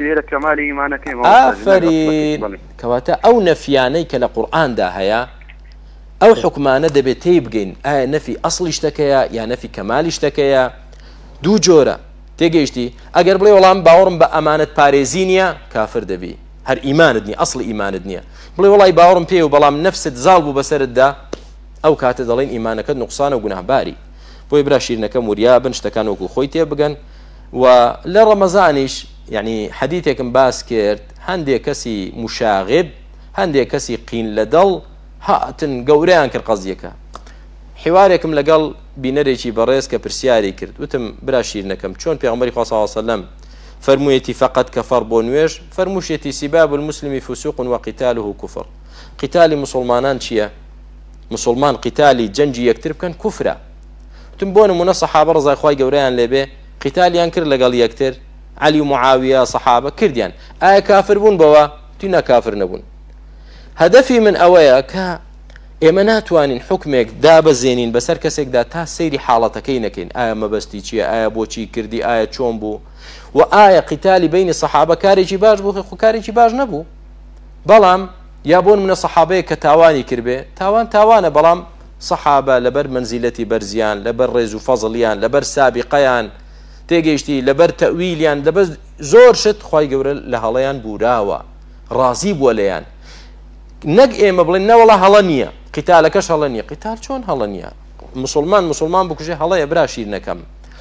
ئافەرین کەواتە ئەو نەفیانەی کە لە قورئاندا هەیە ئەو حکمانە دەبێت تێی بگەین ئایا نەفی ئەسڵی شتەکەیە یا نەفی کەمالی شتەکەیە دوو جۆرە تێگەیشتی ئەگەر بڵێ وەڵام باوەڕم بە ئەمانەت پارێزی نییە کافر دەبی هەر ئیمانت نییە ئەسڵی ئیمانت نییە بڵێ وڵای باوەڕم پێ و بەڵام نەفست زاڵ بوو بەسەرتدا ئەو کاتە دەڵێن ئیمانەکەت نوقسانە و گوناهباری بۆی برا شیرنەکەم وریا بن شتەکان وەکو خۆی تێ بگەن و لە ڕەمەزانیش یعنی حەدیثێکم باس کرد هەندێک کەسی مشاغب هەندێک کەسی قین لە دڵ هاتن گەورەیان کرد قەزیەکە حوارێکم لەگەڵ بینەرێکی بەڕێز کە پرسیاری کرد وتم برا شیرنەکەم چۆن پێغەمبەری خوا صلی الله علیه و سلم فەرموویەتی فەقەت کەفەر بۆ نوێژ فەرمووشێتی سیباب المسلمی فسوق وقتاله كفر قتالی مسلمانان چییە مسلمان قتالی جەنجی یەکتر بکەن کوفرە وتم بۆ نمونە سەحابە ڕزای خوای گەورەیان لێبێ قتالیان کرد لەگەڵ یەکتر علی و معاویە سەحابە کردیان ئایا کافر بوون بەوە تینا کافر نەبوون هەدەفی من ئەوەیە کە ئێمە ناتوانین حکمێک دابەزێنین بەسەر کەسێکدا تا سەیری حاڵەتەکەی نەکەین ئایا مەبەستی چییە ئایا بۆچی کردی ئایا چۆن بوو و ئایا قتالی بینی سەحابە کارێکی باش بوو خو کارێکی باش نەبوو بەڵام یا بۆ منە سەحابەیە کە تاوانی کردبێ تاوان تاوانە بەڵام سەحابە لەبەر منزیلەتی بەرزیان لەبەر ڕێز و فەزڵیان لەبەر سابقەیان تێگەیشتی لەبەر تەویلیان لەبەر زۆر شت خوای گەورە لە هەڵەیان بوراوە ڕازی بووە لەیان نەک ئێمە بڵێن نەوەڵا هەڵە نییە قتالەکەش هەڵە نییە قتال چۆن هەڵە نییە مسلمان مسلمان بکوژێ هەڵەیە برا شیرنەکەم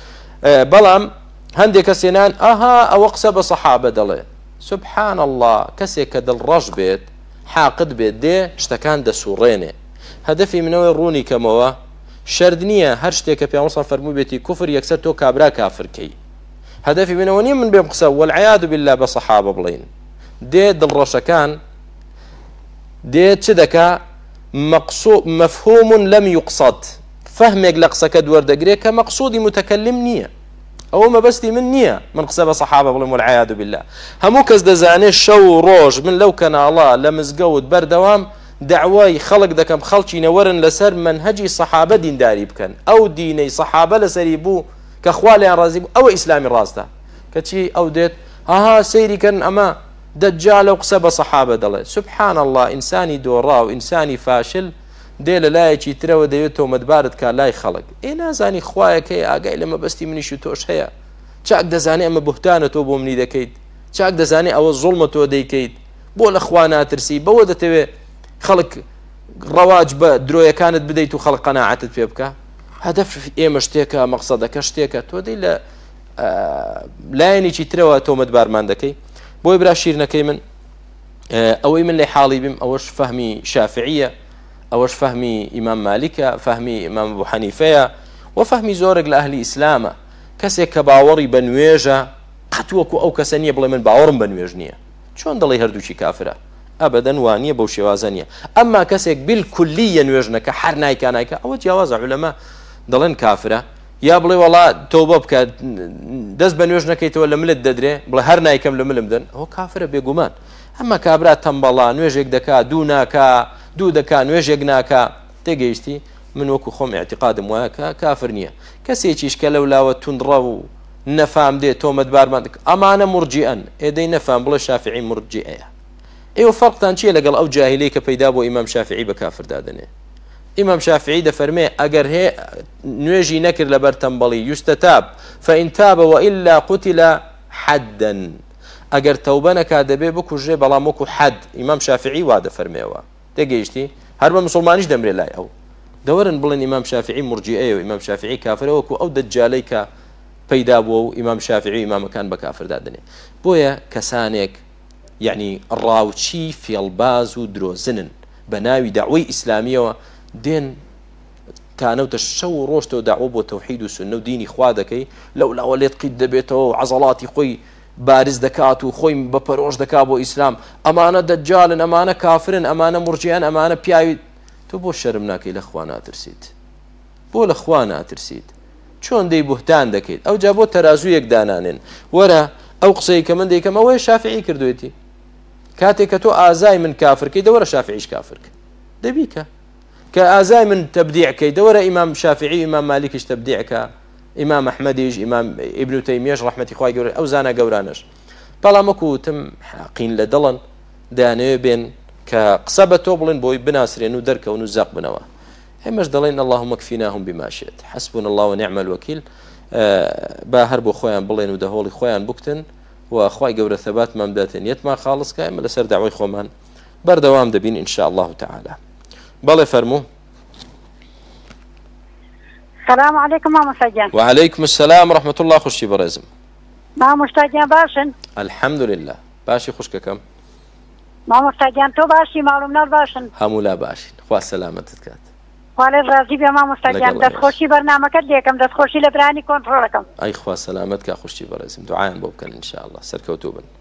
بەڵام هەندێک کەسێنان ئاها ئەوە قسە بە سەحابە دەڵێ سبحان الله کەسێک کە دڵڕەش بێت حاقد بێت دێ شتەکان دەسوڕێنێ هەدەفی منەوەی ڕوونی کەمەوە شەرد نییە هەر شتێک کە پێغەمبەر فەرمووی بێتی کوفر یەکسەر تۆ کابرا کافرکەی هەدەفی منەوە نییە من بێم قسە والعیاذ بالله بە سەحابە بڵین دێ دڵڕەشەکان دێت چ دەکا مەفهوم لەم یوقسەد فەهمێک لە قسەکە دووەردەگرێت کە مەقسوودی متەکەلم نییە ئەوە مەبەستی من نییە من قسە بە سەحابە بڵێم والعیاذ بالله هەموو کەس دەزانێت شەو و ڕۆژ من لەو کەناڵە لە مزگەوت بەردەوام دعوای خەڵک دەکەم خەڵکی نەوەرن لەسەر منهەجی سەحابە دینداری بکەن ئەو دینەی سەحابە لەسەری بوو کە خوا لێیان ڕازی بوو ئەوە ئیسلامی ڕاستە کەچی ئەو دێت ئاها سەیریکردن ئەمە دەجال و قسە بە سەحابە دەڵێ سبحان الله ئینسانی دۆڕا و ئینسانی فاشل دێ لە لایەکی ترەوە دەوێت تۆمەتبارت کا لای خەڵک ئێ نازانی خوایەکەی ئاگای لە مەبەستی منیش و تۆش هەیە چاک دەزانێ ئەمە بوهتانە تۆ بۆ منی دەکەیت چاک دەزانێ ئەوە زوڵمە تۆ دەیکەیت بۆ لە خوا ناترسی بەوە دەتەوێت خەڵک ڕەواج بە درۆیەکانت بدەیت و خەڵک قەناعەتت پێ بکە هەدەف ئێمە شتێکە مەقسەدەکە شتێکە تۆ دەی لە لایەنێکی ترەوە تۆمەتبارمان دەکەی بۆی برا شیرنەکەی من ئەوەی من لێ حاڵی بیم ئەوەش فەهمی شافعیە ئەوەش فەهمی ئیمام مالیکە فەهمی ئیمام ئەبوو حەنیفەیە و فەهمی زۆرێک لە ئەهلی ئیسلامە کەسێک کە باوەڕی بە نوێژە قەت وەکو ئەو کەسە نییە بڵێ من باوەڕم بە نوێژ نییە چۆن دەڵێ هەردووچی کافرە ئەبەدەن وانییە بەو شێوازە نییە ئەمما کەسێک بالکولیە نوێژنەکە هەر نایکا نایکە ئەوە جیاوازە عولەما دەڵێن کافرە یا بڵێ وەڵا تۆبە بکە دەست بە نوێژ نەکەیتەوە لە ملت دەدرێ بڵێ هەر نایکەم لە ملم دەن ئەوە کافرە بێگومان ئەمە کابرا تەمبەڵا نوێژێک دەکا دوو ناکا دوو دەکا نوێژێک ناکا تێگەیشتی من وەکو خۆم اعتقادم وایە کە کافر نییە کەسێکیش کە لەولاوە توندڕە و نەفام دێت تۆمەتبارمان ئەمانە مرجئەن ئێدەی نەفام بڵێ شافعی مرجئەیە ئێوە فەرقتان چییە لەگەڵ ئەو جاهیلەی کە پەیدا بۆ ئیمام شافعی بە کافر دادنێ ئیمام شافعی دەفەرمێ ئەگەر هێ نوێژی نەکرد لەبەر تەمبەڵی یوستەتاب فإن تاب وإلا قتل حدا ئەگەر تەوبە نەکا دەبێ بکوژێ بەڵام وەکو حەد ئیمام شافعی وا دەفەرمێەوە تێگەیشتی هەر بە مسلمانیش دەمرێ لای ئەو دەوەرن بڵێن ئیمام شافعی مرجئەیە و ئیمام شافعی کافرە وەکو ئەو دەجالەی کە پەیدا بووە و ئیمام شافعی ئیمامەکان بە کافر دادنێ بۆیە کەسانێک یعنی ڕاوچی فێڵباز و درۆزنن بە ناوی داوای ئیسلامیەوە دێن تانەوتە شەو و ڕۆژتەوە داوە بۆ تەوحید و سنە و دینی خوا دەکەی لەولاوە لێت قید دەبێتەوە و عەزەڵاتی خۆی بارز دەکات و خۆی بە پەرۆش دەکات بۆ ئیسلام ئەمانە دەجالن ئەمانە کافرن ئەمانە مرجیان ئەمانە پیاوی تۆ بۆ شەرم ناکەی لە خوا ناترسیت بۆ لە خوا ناترسیت چۆن دەی بوهتان دەکەیت ئەو جا بۆ تەرازوویەک دانانێن وەرە ئەو قسەی کە من دەیکەم ئەوەیە شافعی کردوێتی کاتێک کە تۆ ئازای من کافرکەی دەوەرە شافعیش کافرکە دەبیکە کە ئازای من تەبدیعکەی دەوەرە ئیمام شافعی ئیمام مالیکیش تەبدیعکە ئیمام ئەحمەدیش ئیمام ئیبن تەیمیەش ڕەحمەتی خوای گەورە ئەو زانە گەورانش بەڵام وەکو وتم حەقین لە دڵن دەیانەوێ بێن کە قسە بە تۆ بڵێن بۆی بناسرێن و دەرکەون و زەق بنەوە ئێمەش دەڵێن اللهم اكفناهم بما شئت حسبنا الله ونعم الوكيل با هەر بۆ خۆیان بڵێن و دەهۆڵی خۆیان بکتن و خوای گەورە ثەباتمان بداتێن یەتمان خاڵسکە ئێمە لەسەر داوای خۆمان بەردەوام دەبین ئین شاء الله تعالى بەڵێ فەرموو السلام عليكم مامۆستا گیان وعليكم السلام ورحمة الله خوشی بەڕێزم مامۆستا گیان باشن الحمد لله باشی خوشکەکەم مامۆستا گیان تۆ باشی ماڵومناڵ باشن هەموو لا باشین خوا سەلامەتت کات خوا لێت ڕازی بێ مامۆستا گیان دەستخۆشی بەرنامەکەت لێکەم دەستخۆشی لە برانی کۆنتڕۆڵەکەم ئەی خوا سەلامەت کا خوشی بەڕێزم دوعایان بۆ بکەن ان شاء الله سەرکەوتوو بن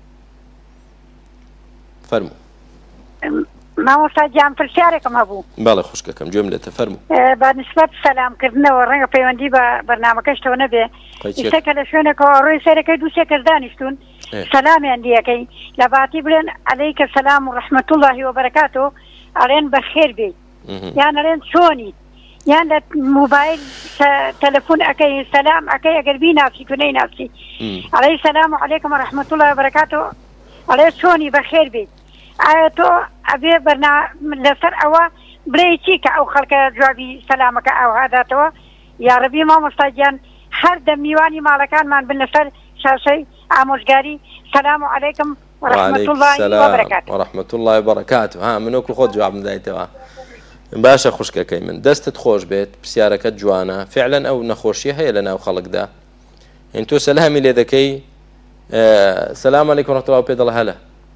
فەرموو مامۆستا گیان پرسیارێکم هەبوو بەڵێ خوشکەکەم گوێم لێتە فەرموو بەنسبەت سەلامکردنەوە ڕەنگە پەیوەندی بە بەرنامەکەشتەوە نەبێ ئیسەکە لە شوێنێکەوە ڕووی سەرەکەی دووسێ کەس دانیشتون سەلامیان دیەکەی لە باتی بڵێن عەلەیکە سەلام و ڕەحمەت اللهی وبەرەکاتۆ ئەڵێن بەخێر بێ یان ئەڵێن چۆنی یان لە موبایل تەلەفۆن ئەەکەی سەلام ئەەکەی ئەگەر بیناسی تو نەیناسی ئەڵێی سەلام عەلەیکم ڕەحمەت الله وبەرەکاتۆ ئەڵێ چۆنی بەخێر بێت ئایا تۆ ئەبێ بەرنا لەسەر ئەوە بڵێ چی کە ئەو خەڵکە جوابی سەلامەکە ئاوهاداتەوە یاڕەبی مامۆستا گیان هەر دە میوانی ماڵەکانمان بن لەسەر شاشەی ئامۆژگاری سەلام عەلەیکم ورحمة الله وبركاته ورحمة الله وبركاته ها منوك خود جواب ندايتوا باشا خوشكەکەی من دەستت خۆش بێت پرسیارەکەت جوانە فعلا ئەو نەخۆشیە هەیە لە ناو خەڵکدا هین تۆ سەلامی لێ دەکەی سەلام عەلەیکم ورحمة الله پێ دەڵێ هەلە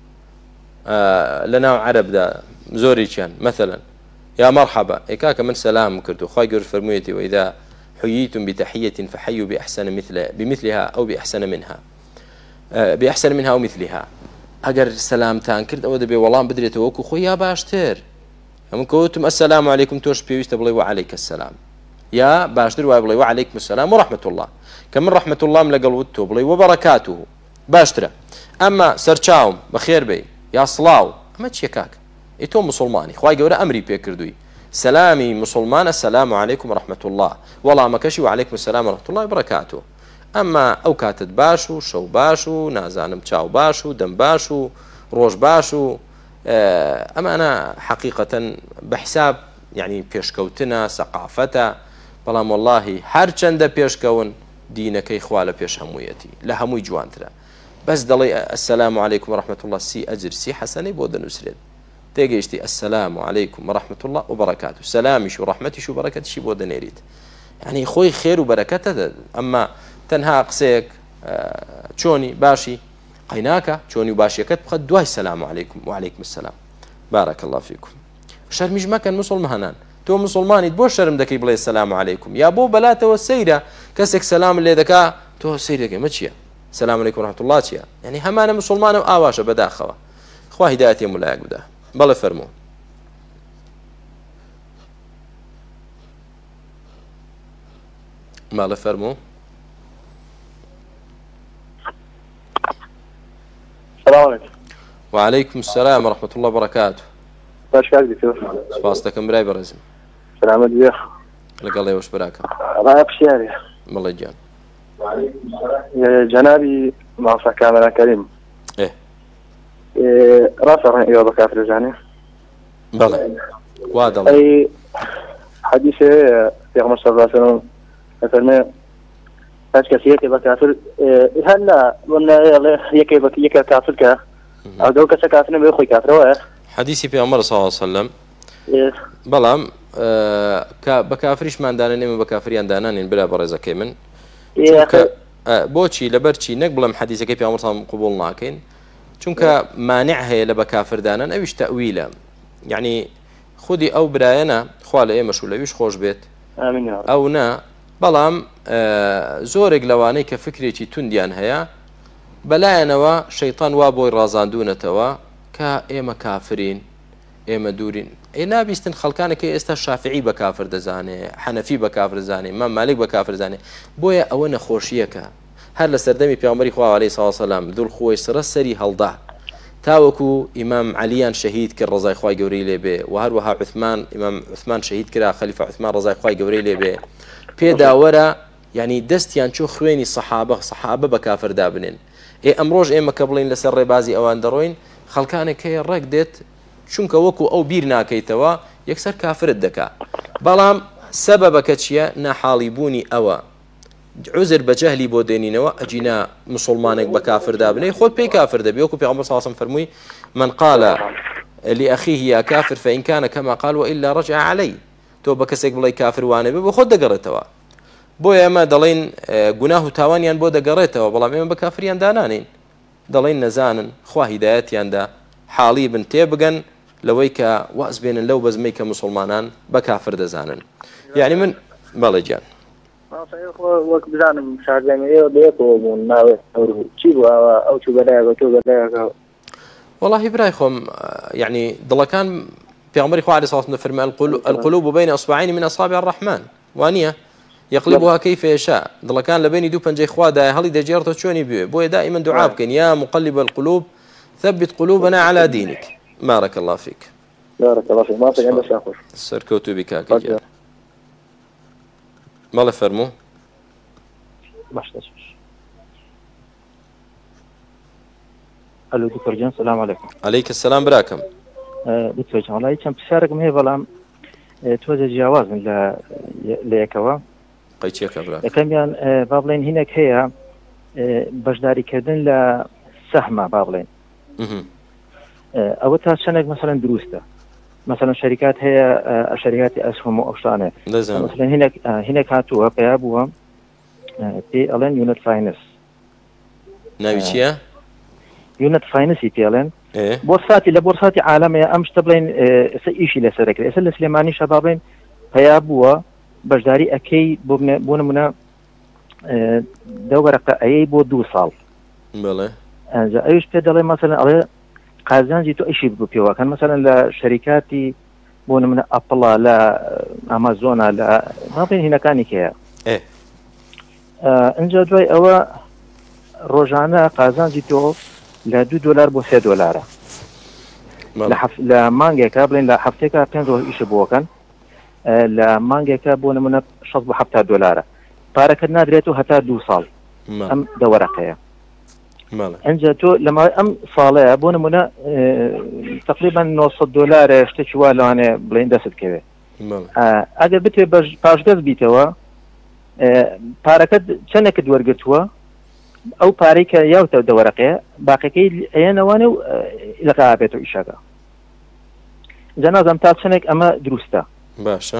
لە ناو عەرەبدا زۆریچیان مثلا يا مرحبا إيكاك من سلام كردو خواي قرر فرمويتي وإذا حييتم بتحية فحيوا بأحسن مثل بمثلها أو بأحسن منها بأحسن منها أو مثلها أجر سلام تانكرد أو دبي والله بدري توكو خويا باشتر هم كوتم السلام عليكم توش بيوش تبلي وعليك السلام يا باشتر وابلي وعليكم السلام ورحمة الله كمن رحمة الله من لقل بلي وبركاته باشتر أما سرچاوم بخير بي يا صلاو أما تشيكاك إتو مسلماني خواي قورا أمري بيكردوي سلامي مسلمان السلام عليكم ورحمة الله والله مكشي وعليكم السلام ورحمة الله وبركاته أما أو كاتت باشو شو باشو نازانم تشاو باشو دم باشو ڕۆژ باش و ئەمانە حقیقەتەن بەحساب یعنی پێشکەوتنە سەقافەتە بەڵام وەڵڵاهی هەر چەندە پێشکەون دینەکەی خوا لە پێش هەموویەتی لە هەمووی جوانترە بەس دەڵێ ئەسەلام عەلەیکم وەڕەحمەتوڵڵا سی ئەجر سی حەسەنەی بۆ دەنووسرێت تێگەیشتی ئەسەلام عەلەیکم وەڕەحمەتوڵڵا و بەڕەکات و سەلامیش و ڕەحمەتیش و بەڕەکەتیشی بۆ دەنێریت یعنی خۆی خێر و بەرەکەتە ئەمما تەنها قسەیەک چۆنی باشی قەیناکە چۆنی و باشیەکەت بخەت دوای سەلام عەلەیکم وعەلەیکم السەلام بارەکە الله فیکم شەرمیش مەکەن موسڵمانان تۆ موسڵمانیت بۆ شەرم دەکەی بڵێ سەلام عەلەیکم یا بۆ بەلاتەوە سەیرە کەسێک سەلام لێ دەکا تۆ سەیر دەکەی مە چییە سەلام عەلەیکم وەڕەحمەتوڵڵا چییە یعنی هەمانە موسڵمانە و ئاواشە بەداخەوە خوا هیدایەتی مولایەک بدە بەڵێ فەرموو ماڵە فەرموو وعليكم السلام ورحمة الله وبركاته. باش كاك دكتور. سپاس دەکەم برای بەڕێزم. سلامت بێ. لەگەڵ ئێوەش براکە. ڕای پرسیارێ. بەڵێ گیان. جەنابی ماڵسا کامەران کەریم. ئێ. ڕاستە ڕەن ئێوە بە کافر دەزانێ؟ بەڵێ. وا دەڵێ. ئەی حەدیثێ پێغەمبەر صلی الله علیه و سلم فەرمێ هەر کەس یەکێ بە کافر هەر نا یەکێ بە یەکێ کافر کە ئەو دەو کەسە کافر نەبێ خۆی کافرەوەیە حەدیثی پێغەمبەر صلی الله علیه و سلم بەڵام بە کافریشماندانە نێمە بە کافریان دانانین برا بەڕێزەکەی من بۆچی لەبەرچی نەک بڵێم حەدیثەکەی پێغەمبەر صلی الله علیه و سلم قبوڵ ناکەین چونکە مانع هەیە لە بە کافردانان ئەویش تەویلە یعنی خودی ئەو برایەنە خوا لە ئێمەش و لەویش خۆش بێت ئەو نا بەڵام زۆرێک لەوانەی کە فکرێکی توندیان هەیە بەلایەنەوە شەیطان وا بۆی ڕازاندوونەتەوە کە ئێمە کافرین ئێمە دوورین ئێ نابیستن خەڵکانێکی ئێستا شافعی بە کافر دەزانێ حەنەفی بە کافر دەزانێ مام مالک بە کافر دەزانێ بۆیە ئەوە نەخۆشیەکە هەر لە سەردەمی پێغەمبەری خوا عەلەیهی سڵاو وسەلام دوڵخۆی سرە سەری هەڵدا تاوەکو ئیمام عەلییان شەهید کرد ڕەزای خوای گەورەی لێبێ و هەروەها عوثمان ئیمام عوثمان شەهید کرا خەلیفە عوثمان ڕەزای خوای گەورەی لێبێ پێداوەرە یعنی دەستیان چۆ خوێنی سەحابە سەحابە بە کافردا بنێن ئێ ئەمڕۆژ ئێمە کە بڵین لەسەر ڕێبازی ئەوان دەڕۆین خەڵکانێک هەیە ڕێک دێت چونکە وەکو ئەو بیر ناکەیتەوە یەکسەر کافرت دەکا بەڵام سەبەبەکە چییە ناحاڵی بوونی ئەوە عوزر بە جەهلی بۆ دێنینەوە ئەجینا مسلمانێک بە کافردا بنێ خۆت پێی کافر دەبێ وەکو پێغەمبەر صلی الله علیه و سلم فەرمووی من قال لأخيه يا كافر فإن كان كما قال وإلا رجع عليه تۆ بە کەسێک بڵێ کافر وانە بێ بۆ خۆت دەگەڕێتەوە بۆیە ئێمە دەڵێن گوناه و تاوانیان بۆ دەگەڕێتەوە بەڵام ئێمە بە کافریان دانانین دەڵێن نەزانن خوا هیدایەتیاندا حاڵی بن تێبگەن لەوەی کە واز بێنن لەو بەزمەی کە مسلمانان بە کافر دەزانن یعنی من بەڵێ گیان وەک بزانم شاردەمی ئێوە بەیەکەوە بوون ناوێ چی بوو ئەو چوو بەلایەوە تۆ بەلایەکەوە وەڵاهی برای خۆم یعنی دڵەکان پێغەمبەری خوا عەلەیهی سڵاو فەرمێ القلوب بین ئەصبعین من ئەصابع الرحمن وانیە يقلبها كيف يشاء دڵەکان لە بینی دوو پەنجەی خوادایە هەڵی دەجێڕێتەوە چۆنی بوێ بۆیە دائما دوعا بکەین یا مقلب القلوب ثبت قلوبنا على دينك بارك الله فيك بارك الله فيك ما في عندك شاخوش سەرکەوتوو بیکاکە بەڵێ فەرموو باش دەچش ئەلو دکتۆر جان سلام عەلەیکم عەلەیک السلام براکەم دکتۆر جان وڵای چەند پرسیارێکم هەیە بەڵام تۆزە جیاوازن لە یەکەوە قەیچێکە برا یەکەمیان با بڵێن هینێک هەیە بەشداریکردن لە سەهمە با بڵێن ئەوە تا چەندێک مەسەلەن دروستە مثلا شەریکات هەیە شەریکاتی ئەسهم و ئەو شتانە مثلا هینێک هاتووە پێیا بووە پێی ئەڵێن یونەت فاینەنس ناوی چییە؟ یونەت فاینەنسی پێڵێن بۆرساتی لە بۆرساتی عالەمەیە ئەم شتە بڵێن ئێستا ئیشی لەسەرەکرێت ئێستا لە سلێمانیشە با بڵێن پێیا بووە بەشداری ئەکەی بۆ نمونە دەوەرەقە ئەیەی بۆ دوو ساڵ بەڵێ ئەوش پێ دەڵێ مەسەلەن ئەڵێ قازانجی تۆ ئیشی بوو پێوەکەن مەسەلەن لە شەریکاتی بۆ نمونە ئەپڵە لە ئامازۆنا لە ماڵێن هینەکانی هەیە ئەنجا دوای ئەوە ڕۆژانە قازانجی تۆ لە دوو دۆلار بۆ سێ دۆلارە لە مانگێکە بڵێن لە هەفتێکە پێنج ڕۆژ ئیشە بۆکەن لە مانگێکە بۆ نمونە شەش بۆ هەفتا دۆلارە پارەکەت نادرێت و هەتا دوو ساڵ ئەم دەوەرەقەیە ئەنجا تۆ لەماوەی ئەم ساڵەیە بۆ نمونە تقریبا نۆسەد دۆلارە شتێکی وا لەوانێ بڵێن دەست کەوێ ئەگەر بتوێ پاشگەز بیتەوە پارەکەت چەندێکت وەرگتووە ئەو پارەی کە یاوتە دەوەرەقەیە باقیەکەی ئەیەنەوانێ و لەقا بێتەوە ئیشەکە جا نازەم تا چەندێک ئەمە دروستە باشە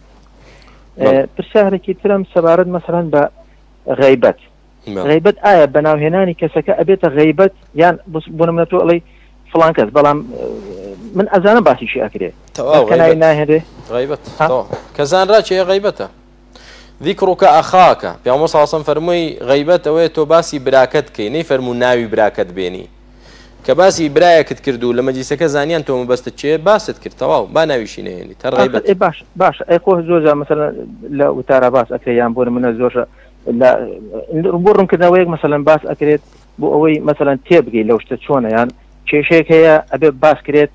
پرسیارێکی ترم سەبارەت مەسەڵەن بە غەیبەت غەیبەت ئایا بەناوهێنانی کەسەکە ئەبێتە غەیبەت یان بۆ نمونە تۆ ئەڵێ فڵان کەس بەڵام من ئەزانە باسیشی ئەکرێ ناهێنێ غەیبەت کەزانرا چێ غەیبەتە ذیکڕک ئەخاکە پێغەمبەر صلی الله علیه و سلم فەرمووی غەیبەت ئەوەیە تۆ باسی براکەت بکەی نەیفەرموو ناوی براکەت بێنی کە باسی برایەکت کردو لە مەجلیسەکە زانیان تۆ مەبەستت چێ باست کرد تەواو با ناویشی نەهێنی تەر غەیبەت باش باش ئەی خۆ زۆر مەسەڵەن لە وتارە باس ئەکرێ یان بۆ نمونە زۆر بۆ ڕوونکردنەوەیەک مەسەڵەن باس ئەکرێت بۆ ئەوەی مەسەڵەن تێبگەی لەو شتە چۆنە یان کێشەیەک هەیە ئەبێ باس کرێت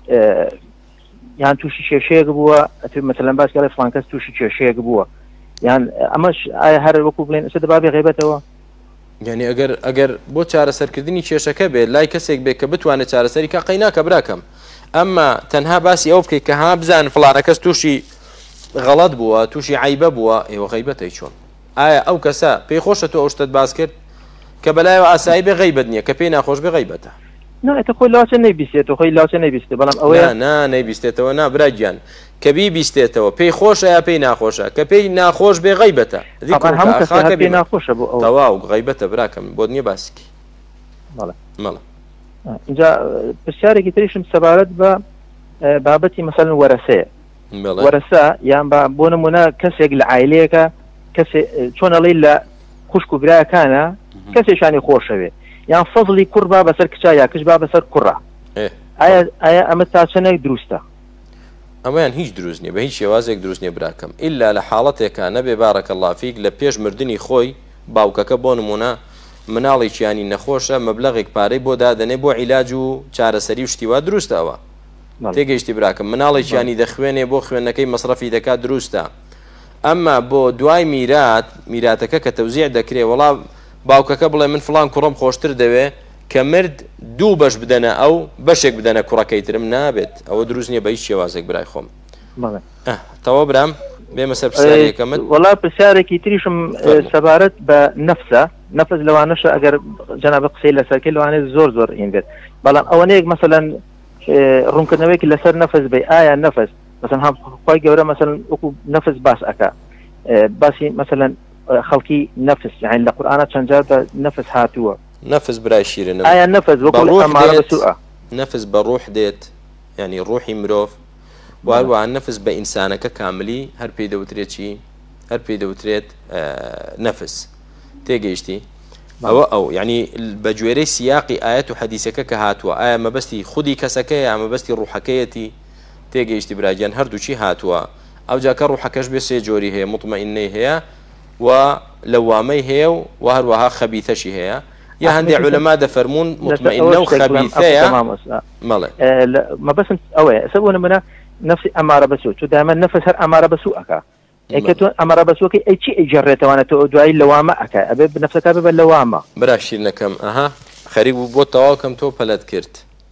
یان تووشی کێشەیەک بووە ئەتوێ مەسەڵەن باس کەڵێ فڵان کەس تووشی کێشەیەک بووە یان ئەمەش ئایا هەر وەکو بڵێن ئەسە دەبابێ غەیبەتەوە یعنی ئەگەر ئەگەر بۆ چارەسەرکردنی کێشەکە بێت لای کەسێک بێت کە بتوانێت چارەسەری کە قەیناکە براکەم ئەمما تەنها باسی ئەو بکەیت کە ها بزان فڵانە کەس تووشی غەڵەت بووە تووشی عیبە بووە ئێوە غەیبەتەی چۆن ئایا ئەو کەسە پێی خۆشە تۆ ئەو شتت باس کرد کە بەلایەوە ئاسایی بێ غەیبەت نییە کە پێی ناخۆش بێ غەیبەتە نایتە خۆی لاچە نەیبیستێتەوە خۆی لاچە نەیبیستێت بەڵام ئەوەیە نا نەیبیستێتەوە نا براگیان کە بی بیستێتەوە پێی خۆشە یا پێی ناخۆشە کە پێی ناخۆش بێ غەیبەتە پێی ناخۆشە بۆ ئەو تەواو غەیبەتە براکەم بۆ نییە باسیکی مەڵە اینجا پرسیارێکی تریشم سەبارەت بە بابەتی مەسەڵەن وەرەسەیە وەرەسە یان بۆ نمونە کەسێک لە عایلەیەکە کەسێ چۆن ئەڵێ لە خوشک و برایەکانە کەسێکشانی خۆشەوێ یان فەزڵی کوڕ با بەسەر کچا یا کچ با بەسەر کوڕە ئایا ئەمە تا چەندێک دروستە ئەمەیان هیچ دروست نییە بە هیچ شێوازێک دروست نییە براکەم ئللا لە حاڵەتێکە نەبێ بارەکە الله فیک لە پێش مردنی خۆی باوکەکە بۆ نمونە مناڵێکیانی نەخۆشە مەبلەغێک پارەی بۆ دادەنێ بۆ عیلاج و چارەسەری و شتیوا دروستەوە تێگەیشتی براکەم مناڵێکیانی دەخوێنێ بۆ خوێندنەکەی مەسرەفی دەکات دروستە ئەمما بۆ دوای میرات میراتەکە کە تەوزیع دەکرێ وەڵا باوکەکە بڵێ من فڵان کوڕم خۆشتر دەوێ کە مرد دوو بەش بدەنە ئەو بەشێک بدەنە کوڕەکەی ترم نابێت ئەوە دروست نییە بە هیچ شێوازێک برای خۆم تەوا برام بێمە سەر پرسیارێکەکەمت وەڵا پرسیارێکی تریشم سەبارەت بە نەفسە نەفس لەوانەشە ئەگەر جەنابە قسەی لەسەرکەی لەوانێت زۆر زۆر هین بێت بەڵام ئەوەنەیەک مەسەلەن ڕوونکردنەوەیکی لەسەر نەفس بێ ئایا نەفس مثلا خۆی گەورە مثلا وەکو نەفس باس ئەکا باسی مثلا خەڵکی نەفس یعنی لە قورئانە چەند جار بە نەفس هاتووە نەفس برای شیرن ئایا نەفس وەکو ئەمارە بەسوءە نەفس بە ڕوح دێت یعنی ڕوحی مرۆڤ واروان نەفس بە ئینسانەکە کاملی هەر پێی دەوترێت چی هەر پێی دەوترێت نەفس تێگەیشتی ئەوە ئەو یعنی بە گوێرەی سیاقی ئاەت و حەدیثەکە کە هاتووە ئایا مەبەستی خودی کەسەکەی یا مەبەستی ڕوحەکەیەتی تێگەیشتی براگیان هەردووچی هاتووە ئەو جاکە ڕوحەکەش بێ سێ جۆری هەیە مطمئینەی هەیە و لەوامەی هەیە و هەروەها خەبیثەشی هەیە یا هەندێک عولەما دەفەرمون مطمئینە و خەبیثەیە مەڵێ مەبەسم ئەوەیە ئەسە بۆ نمونە نفسی ئەمارە بەسوء چۆ دائما نەفس هەر ئەمارە بەسوء ئەکا ئەکە تۆ ئەمارە بەسووەکەی ئەی چی ئەیجەڕێتەوانە تۆ دوایی لەوامە ئەکا ئەبێ بنەفسەکە ببە لەوامە برا شیرنەکەم ئەها خەریک بوو بۆ تەواوکەم تۆ پەلەت کرد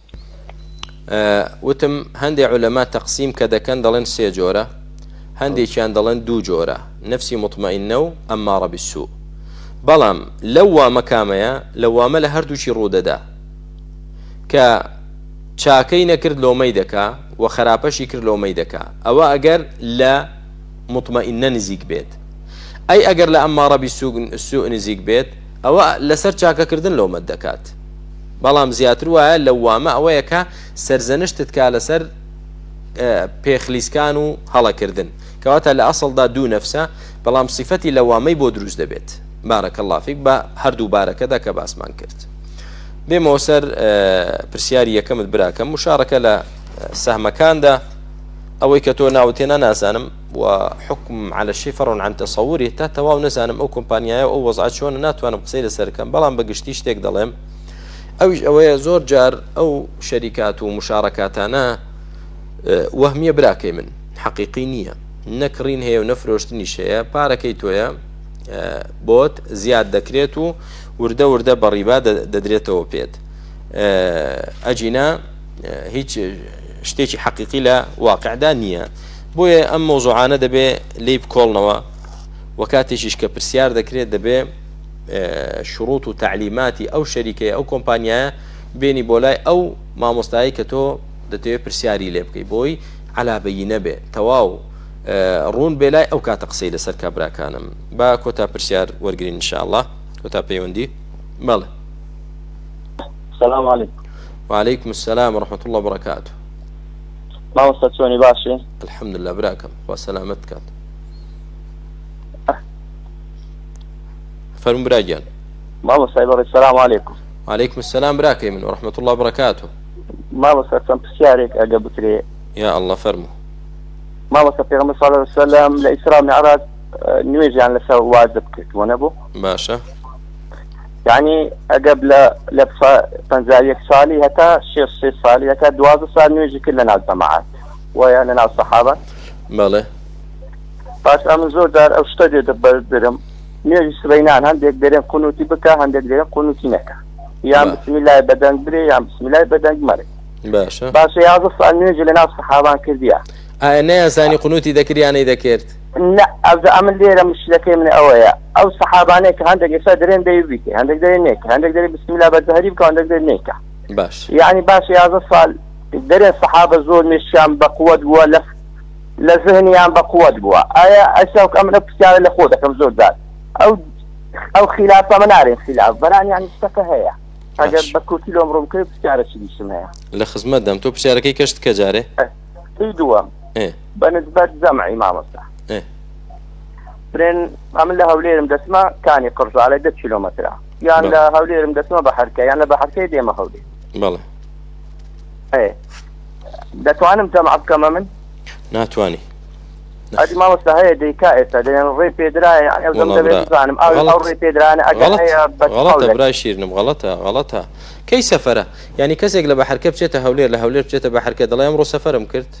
وتم هەندێک عولەما تەقسیم کە دەکەن دەڵێن سێ جۆرە هەندێکیان دەڵێن دوو جۆرە نفسی مطمئینە و ئەمارە بەسوء بەڵام لەو وامە کامەیە لە وامە لە هەردووچی ڕوودەدا کە چاکەی نەکرد لۆمەی دەکا و خراپەشی کرد لۆمەی دەکا ئەوە ئەگەر لە مطمئینە نزیک بێت ئەی ئەگەر لە ئەمارە بەسوء نزیک بێت ئەوە لەسەر چاکەکردن لۆمەت دەکات بەڵام زیاتر وایە لە وامە ئەوەیە کە سەرزەنشتت کا لەسەر پێخلیسکان و هەڵەکردن کەواتە لە ئەسڵدا دوو نەفسە بەڵام سیفەتی لە وامەی بۆ دروست دەبێت بارەکە الله فیک بە هەردوو بارەکەدا کە باسمان کرد بێمەوە سەر پرسیاری یەکەمت براکەم مشارەکە لە سەهمەکاندا ئەوەی کە تۆ ناوتێنە نازانم و حکم على الشيء فرع عن تصوره تا تەواو نەزانم ئەو کۆمپانیایە ئەو وەزعەت چۆنە ناتوانم قسەی لەسەرکەم بەڵام بەگشتی شتێک دەڵێم ئەویش ئەوەیە زۆر جار ئەو شەریکات و مشارەکاتانە وەهمیە براکەی من حەقیقی نییە نەکڕین هەیە و نەفرۆشتنیش هەیە پارەکەی تۆیە بۆت زیاد دەکرێت و وردە وردە بەڕیبا دەدرێتەوە پێت ئەجینا هیچ شتێکی حەقیقی لە واقعدا نییە بۆیە ئەم مۆزوعانە دەبێ لی بکۆڵنەوە وە کاتێکیش کە پرسیار دەکرێت دەبێ شروط و تعلیماتی ئەو شەریکەیە ئەو کۆمپانیایە بێنی بۆ لای ئەو مامۆستایی کە تۆ دەتەوێت پرسیاری لێ بکەیت بۆی علابەیی نەبێ تەواو ڕوون بێ لای ئەو کاتە قسەی لەسەر کابراکانم با کۆتا پرسیار وەرگین انشاءالله کۆتا پەیوەندی بەڵێ السلام عليكم. وعليكم السلام ورحمة الله وبركاته. ما وصلتوني باشي؟ الحمد لله براكم وسلامتك. فرم براجان. ما وصل السلام عليكم. وعليكم السلام براكي من ورحمة الله وبركاته. ما وصلت بسيارك أجابتري. يا الله فرمو. ما وصل في صلى الله عليه وسلم لإسراء معراج نويجي عن لسه واجبك ونبو. باشا. يعني قبل لبسا تنزايك صالي هتا شيخ سي صالي هتا دوازة صار نيجي كلنا الجماعات ويعني ناس الصحابة بله باش أمن زور دار أو شتدي دبر درم نيجي سبينان هندك درم قنوتي بكا هندك درم قنوتي نكا يام بسم الله بدن بري يام بسم الله بدن مري باشا باش يا صار نيجي لناس الصحابة كرديا أنا ثاني قنوتي ذكري أنا ذكرت لا أبدا أعمل ليرة مش ذكي من أويا أو صحابانك عندك يصدرين دايبيك عندك داي نيك عندك داي بسم الله بدهريبك وعندك داي نيك باش يعني باش يا زصال درين صحابة زول مشيان بقوة جوا لف لذهني عم بقوة جوا أيا أشوف أمن بسيارة لخودك كم زول ذات أو أو خلافة منارين خلاف بران يعني اشتكى هي أجر بكوتي لهم روم كيف بسيارة شدي اسمها لخدمة دام تو بسيارة كي كشت كجاري إيه دوام إيه بنسبة جمعي ما مصح إيه برين عمل لها هوليرم دسمة كان يقرص على دة كيلومتر يعني لها هوليرم دسمة بحركة يعني بحركة دي ما هولي بله ايه دتوانم جمع كمان ناتواني هذه ما مستحيل دي كائسة دي الري بيدراي يعني أو زمن أو أو الري بيدراي أنا غلط غلط براي شيرنم غلطها غلطها كي سفرة يعني كسيق لبحركة بشيتها هولير لهولير بشيتها بحركة دلا يمرو سفر مكرت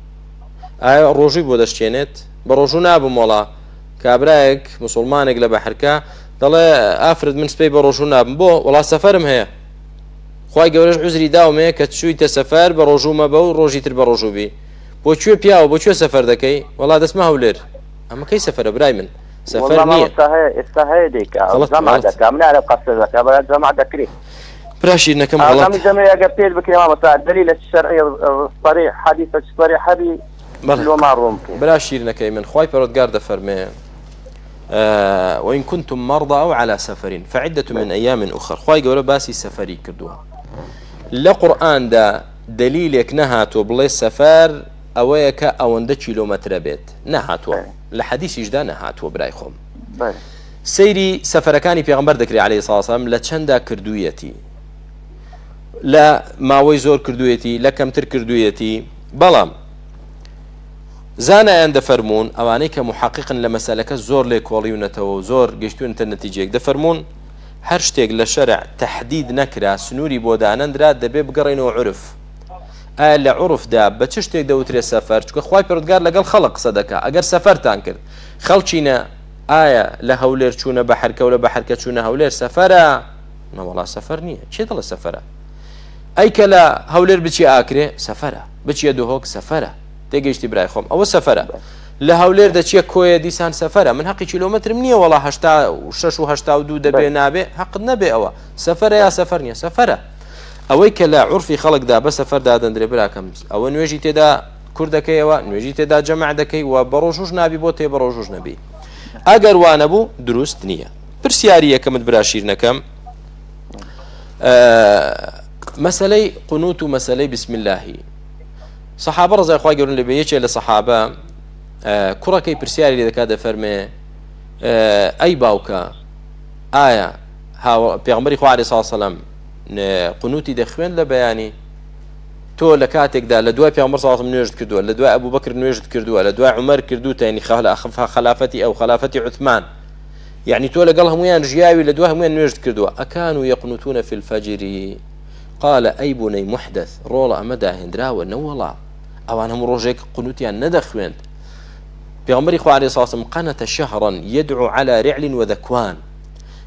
آه روجي بودشتينت بروجو نابم والله كابراك مسلمانك لبحركة دلا أفرد من سبي بروجو نابم بو والله سفرم هي خواهي قولش عزري داومي كتشوي تسفر بروجو ما بو روجي تر بروجو بي بو شوي بياو بو شوي سفر دكي والله دس ما هولير أما كي سفر براي من سفر والله ما استهي استهي ديك جمع دك من أعرف قصدك أبدا جمع دكري براشي إنكم غلط أنا جميع قبيل بكري ما مصار دليل الشرعي الصريح حديث الصريح هذه بلا شيرنا كيمن خواي برودغار دفرمي آه وإن كنتم مرضى أو على سفر فعدة من أيام أخر خواي قولوا باسي سفري كردوها لقرآن دا دليلك نهاتو بلي سفر أويك أوندا كيلومتر بيت نهاتو لحديث يجدا نهاتو براي خوم سيري سفركاني بيغمبر ذكري عليه الصلاة والسلام لچندا كردويتي لا ماوي زور كردويتي لا كمتر كردويتي بلام زانا عند فرمون اوانيك محققا لمسالك زور ليكوليونته وزور قشتون النتيجه دفرمون هر شتيق للشرع تحديد نكره سنوري بودان درا دبي بقرينو عرف ال عرف دا بتشتيق دوتري سفر چكو خوي پردگار لقال خلق صدقه اگر سفر تانكر خلچينا آية لهولير چونه بحركه ولا بحركه چونه هولير سفره ما والله سفر نيه چي دل سفره اي كلا هولير بچي اكره سفره بچي دوهوك سفره تيجيشتي براي خوم او سفره لهولير دچي كويه ديسان سفره من حق كيلومتر منيه والله هشتا وشش وهشتا ودو دبي نابي حق نبي او سفره يا سفرني سفره اوي كلا عرفي خلق دا بس سفر دا دندري براكم او نوجي تدا كردكي او نوجي تدا جمع دكي وبروجوج نابي بوتي بروجوج نبي اگر وانبو دروست نيه برسياريه كمد براشير نكم آه مسألة قنوت مسألة بسم الله صحابة رضي الله عنهم اللي بيجي لصحابة آه كرة كي برسياري إذا كذا فرمي آه أي باوكا آية ها بيغمبري خو عليه الصلاة والسلام قنوتي دخوين لبياني تو لكاتك دا لدواء بيغمبر صلى الله عليه وسلم نوجد كردوه لدواء أبو بكر نوجد كردوه لدواء عمر كردوه يعني خلافها خلافتي أو خلافتي عثمان يعني تو لقالهم ويان رجاوي لدواء ويان نوجد كردوه أكانوا يقنطون في الفجر قال أي بني محدث رولا أمدا هندراوة نولا أو أنهم روجيك قنوتي أن ندخوين بيغمبري خو عليه الصلاة والسلام قنت شهرا يدعو على رعل وذكوان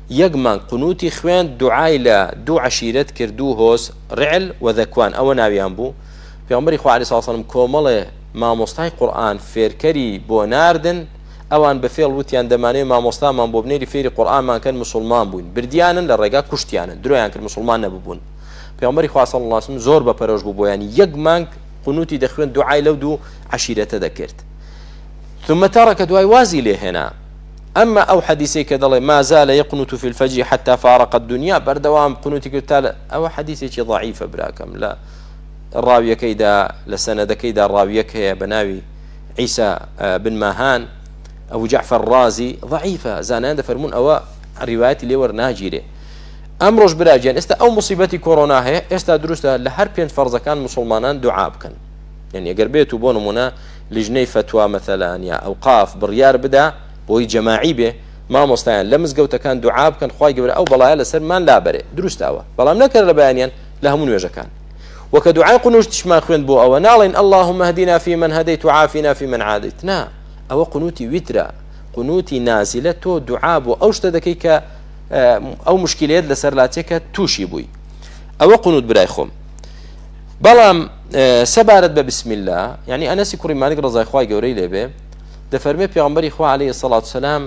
یەکمان قونوتی خوێن دوعای لە دوو عشیرەت کرد و هۆز ڕعل و ذەکوان ئەوە ناویان بوو پێغەمبەری خوا عەلەیهی سەڵاتو وسەلام کۆمەڵێ مامۆستای قورئان فێرکەری بۆ ناردن ئەوان بە فێڵ وتیان دەمانەوێت مامۆستامان بۆ بنێری فێری قورئانمان کەن مسلمان بووین بردیانن لە ڕێگا کوشتیانن درۆیان کرد مسلمان نەبوون پێغەمبەری خوا صلی الله علیه و سلم زۆر بەپەرۆش بوو بۆیان یەک مانگ قونوتی دەخوێن دوعای لەو دوو عشیرەتە دەکرد ثم ترك دوای وازی لێهێنا ئەمما ئەو حەدیثەی کە دەڵێ ما زال يقنت في الفجر حتى فارق الدنيا بەردەوام قونوتی کرد تا ئەوە حەدیثێکی ضعیفە براکەم لە ڕاویەکەیدا لە سەنەدەکەیدا ڕاویەک هەیە بە ناوی عیسا بن ماهان ئەبو جعفر الرازي ضعیفە زانایان دەفەرمون ئەوە ڕیوایەتی لێ وەرناگیرێ ئەمڕۆژ براجیان ئێستا ئەو مصیبەتی کۆڕۆنا هەیە ئێستا دروستە لە هەر پێنج فەرزەکان مسلمانان دوعا بکەن یعنی ئەگەر بێت و بۆ نمونە لیژنەی فتوا مەثەلەن یا ئەوقاف بڕیار بدا بۆی جەماعی بێ مامۆستایان لە مزگەوتەکان دوعا بکەن خوای گەورە ئەو بەڵایە لەسەرمان لابەرێ دروستەوە بەڵام نەکرد لە بەیانیان لە هەموو نوێژەکان وەکە دوعای قونوتیشمان خوێند بۆ ئەوە ناڵێن اللهم اهدنا فيمن هديت وعافنا فيمن عاديت نا ئەوە قونوتی ویترە قونوتی نازلە تۆ دوعا بۆ ئەو شتە دەکەی کە ئەو مشکلێت لەسەر لاتێکە تووشی بووی ئەوە قونوت برای خۆم بەڵام سەبارەت بە بسم الله یعنی ئەنەسی کوڕی مالک ڕەزای خوای گەورەی لێبێ دەفەرمێ پێغەمبەری خوا عەلەیهی سەڵاتو وسەلام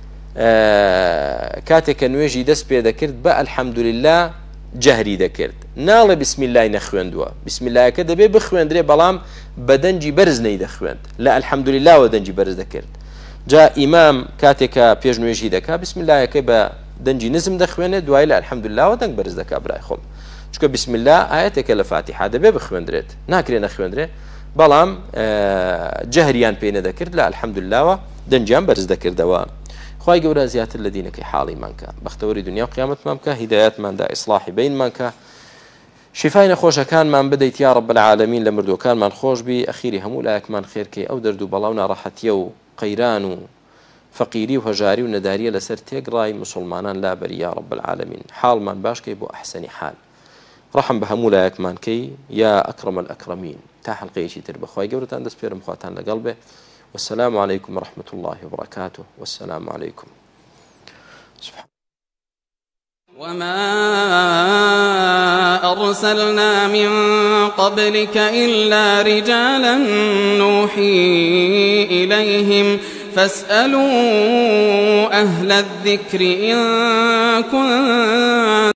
کاتێک کە نوێژی دەست پێ دەکرد بە ئەلحەمدولله جەهری دەکرد ناڵێ بسم الله نەخوێندووە بسم اللهەکە دەبێ بخوێندرێ بەڵام بە دەنجی بەرز نەی دەخوێند لە ئەلحەمدوللهەوە دەنجی بەرز دەکرد جا ئیمام کاتێکە پێش نوێژی دەکا بسم اللهەکەی بە دەنجی نزم دەخوێنێت دوای لە ئەلحەمدوللهەوە دەنگ بەرز دەکا برای خۆم چونکە بسم الله ئاەتێکە لە فاتیحا دەبێ بخوێندرێت ناکرێ نەخوێندرێ بەڵام جەهریان پێ نەدەکرد لە ئەلحەمدوللهەوە دەنجیان بەرز دەکردەوە خوای گەورە زیاتر لە دینەکەی حاڵیمان کە بەختەوەری دنیا و قیامەتمان بکە هیدایەتماندا ئیسلاحی بینمان کە شیفای نەخۆشەکانمان بدەیت یا رب العالمین لە مردوەکانمان خۆش بی ئەخیری هەموو لایەکمان خێرکەی ئەو دەرد و بەڵاو ناڕەحەتیە و قەیران و فەقیری و هەژاری و نەداریە لەسەر تێگڕای مسلمانان لابەری یا رب العالمین حاڵمان باشکەی بۆ ئەحسەنی حال ڕەحم بە هەموو لایەکمان کەی یا ئەکرەم الئەکرەمین تا حەلقەیەکی تر بەخوای گەورەتان دەست پێرم خواتان لەگەڵ بێ والسلام عليكم ورحمة الله وبركاته والسلام عليكم سبحان وما أرسلنا من قبلك إلا رجالا نوحي إليهم فاسألوا أهل الذكر إن كنتم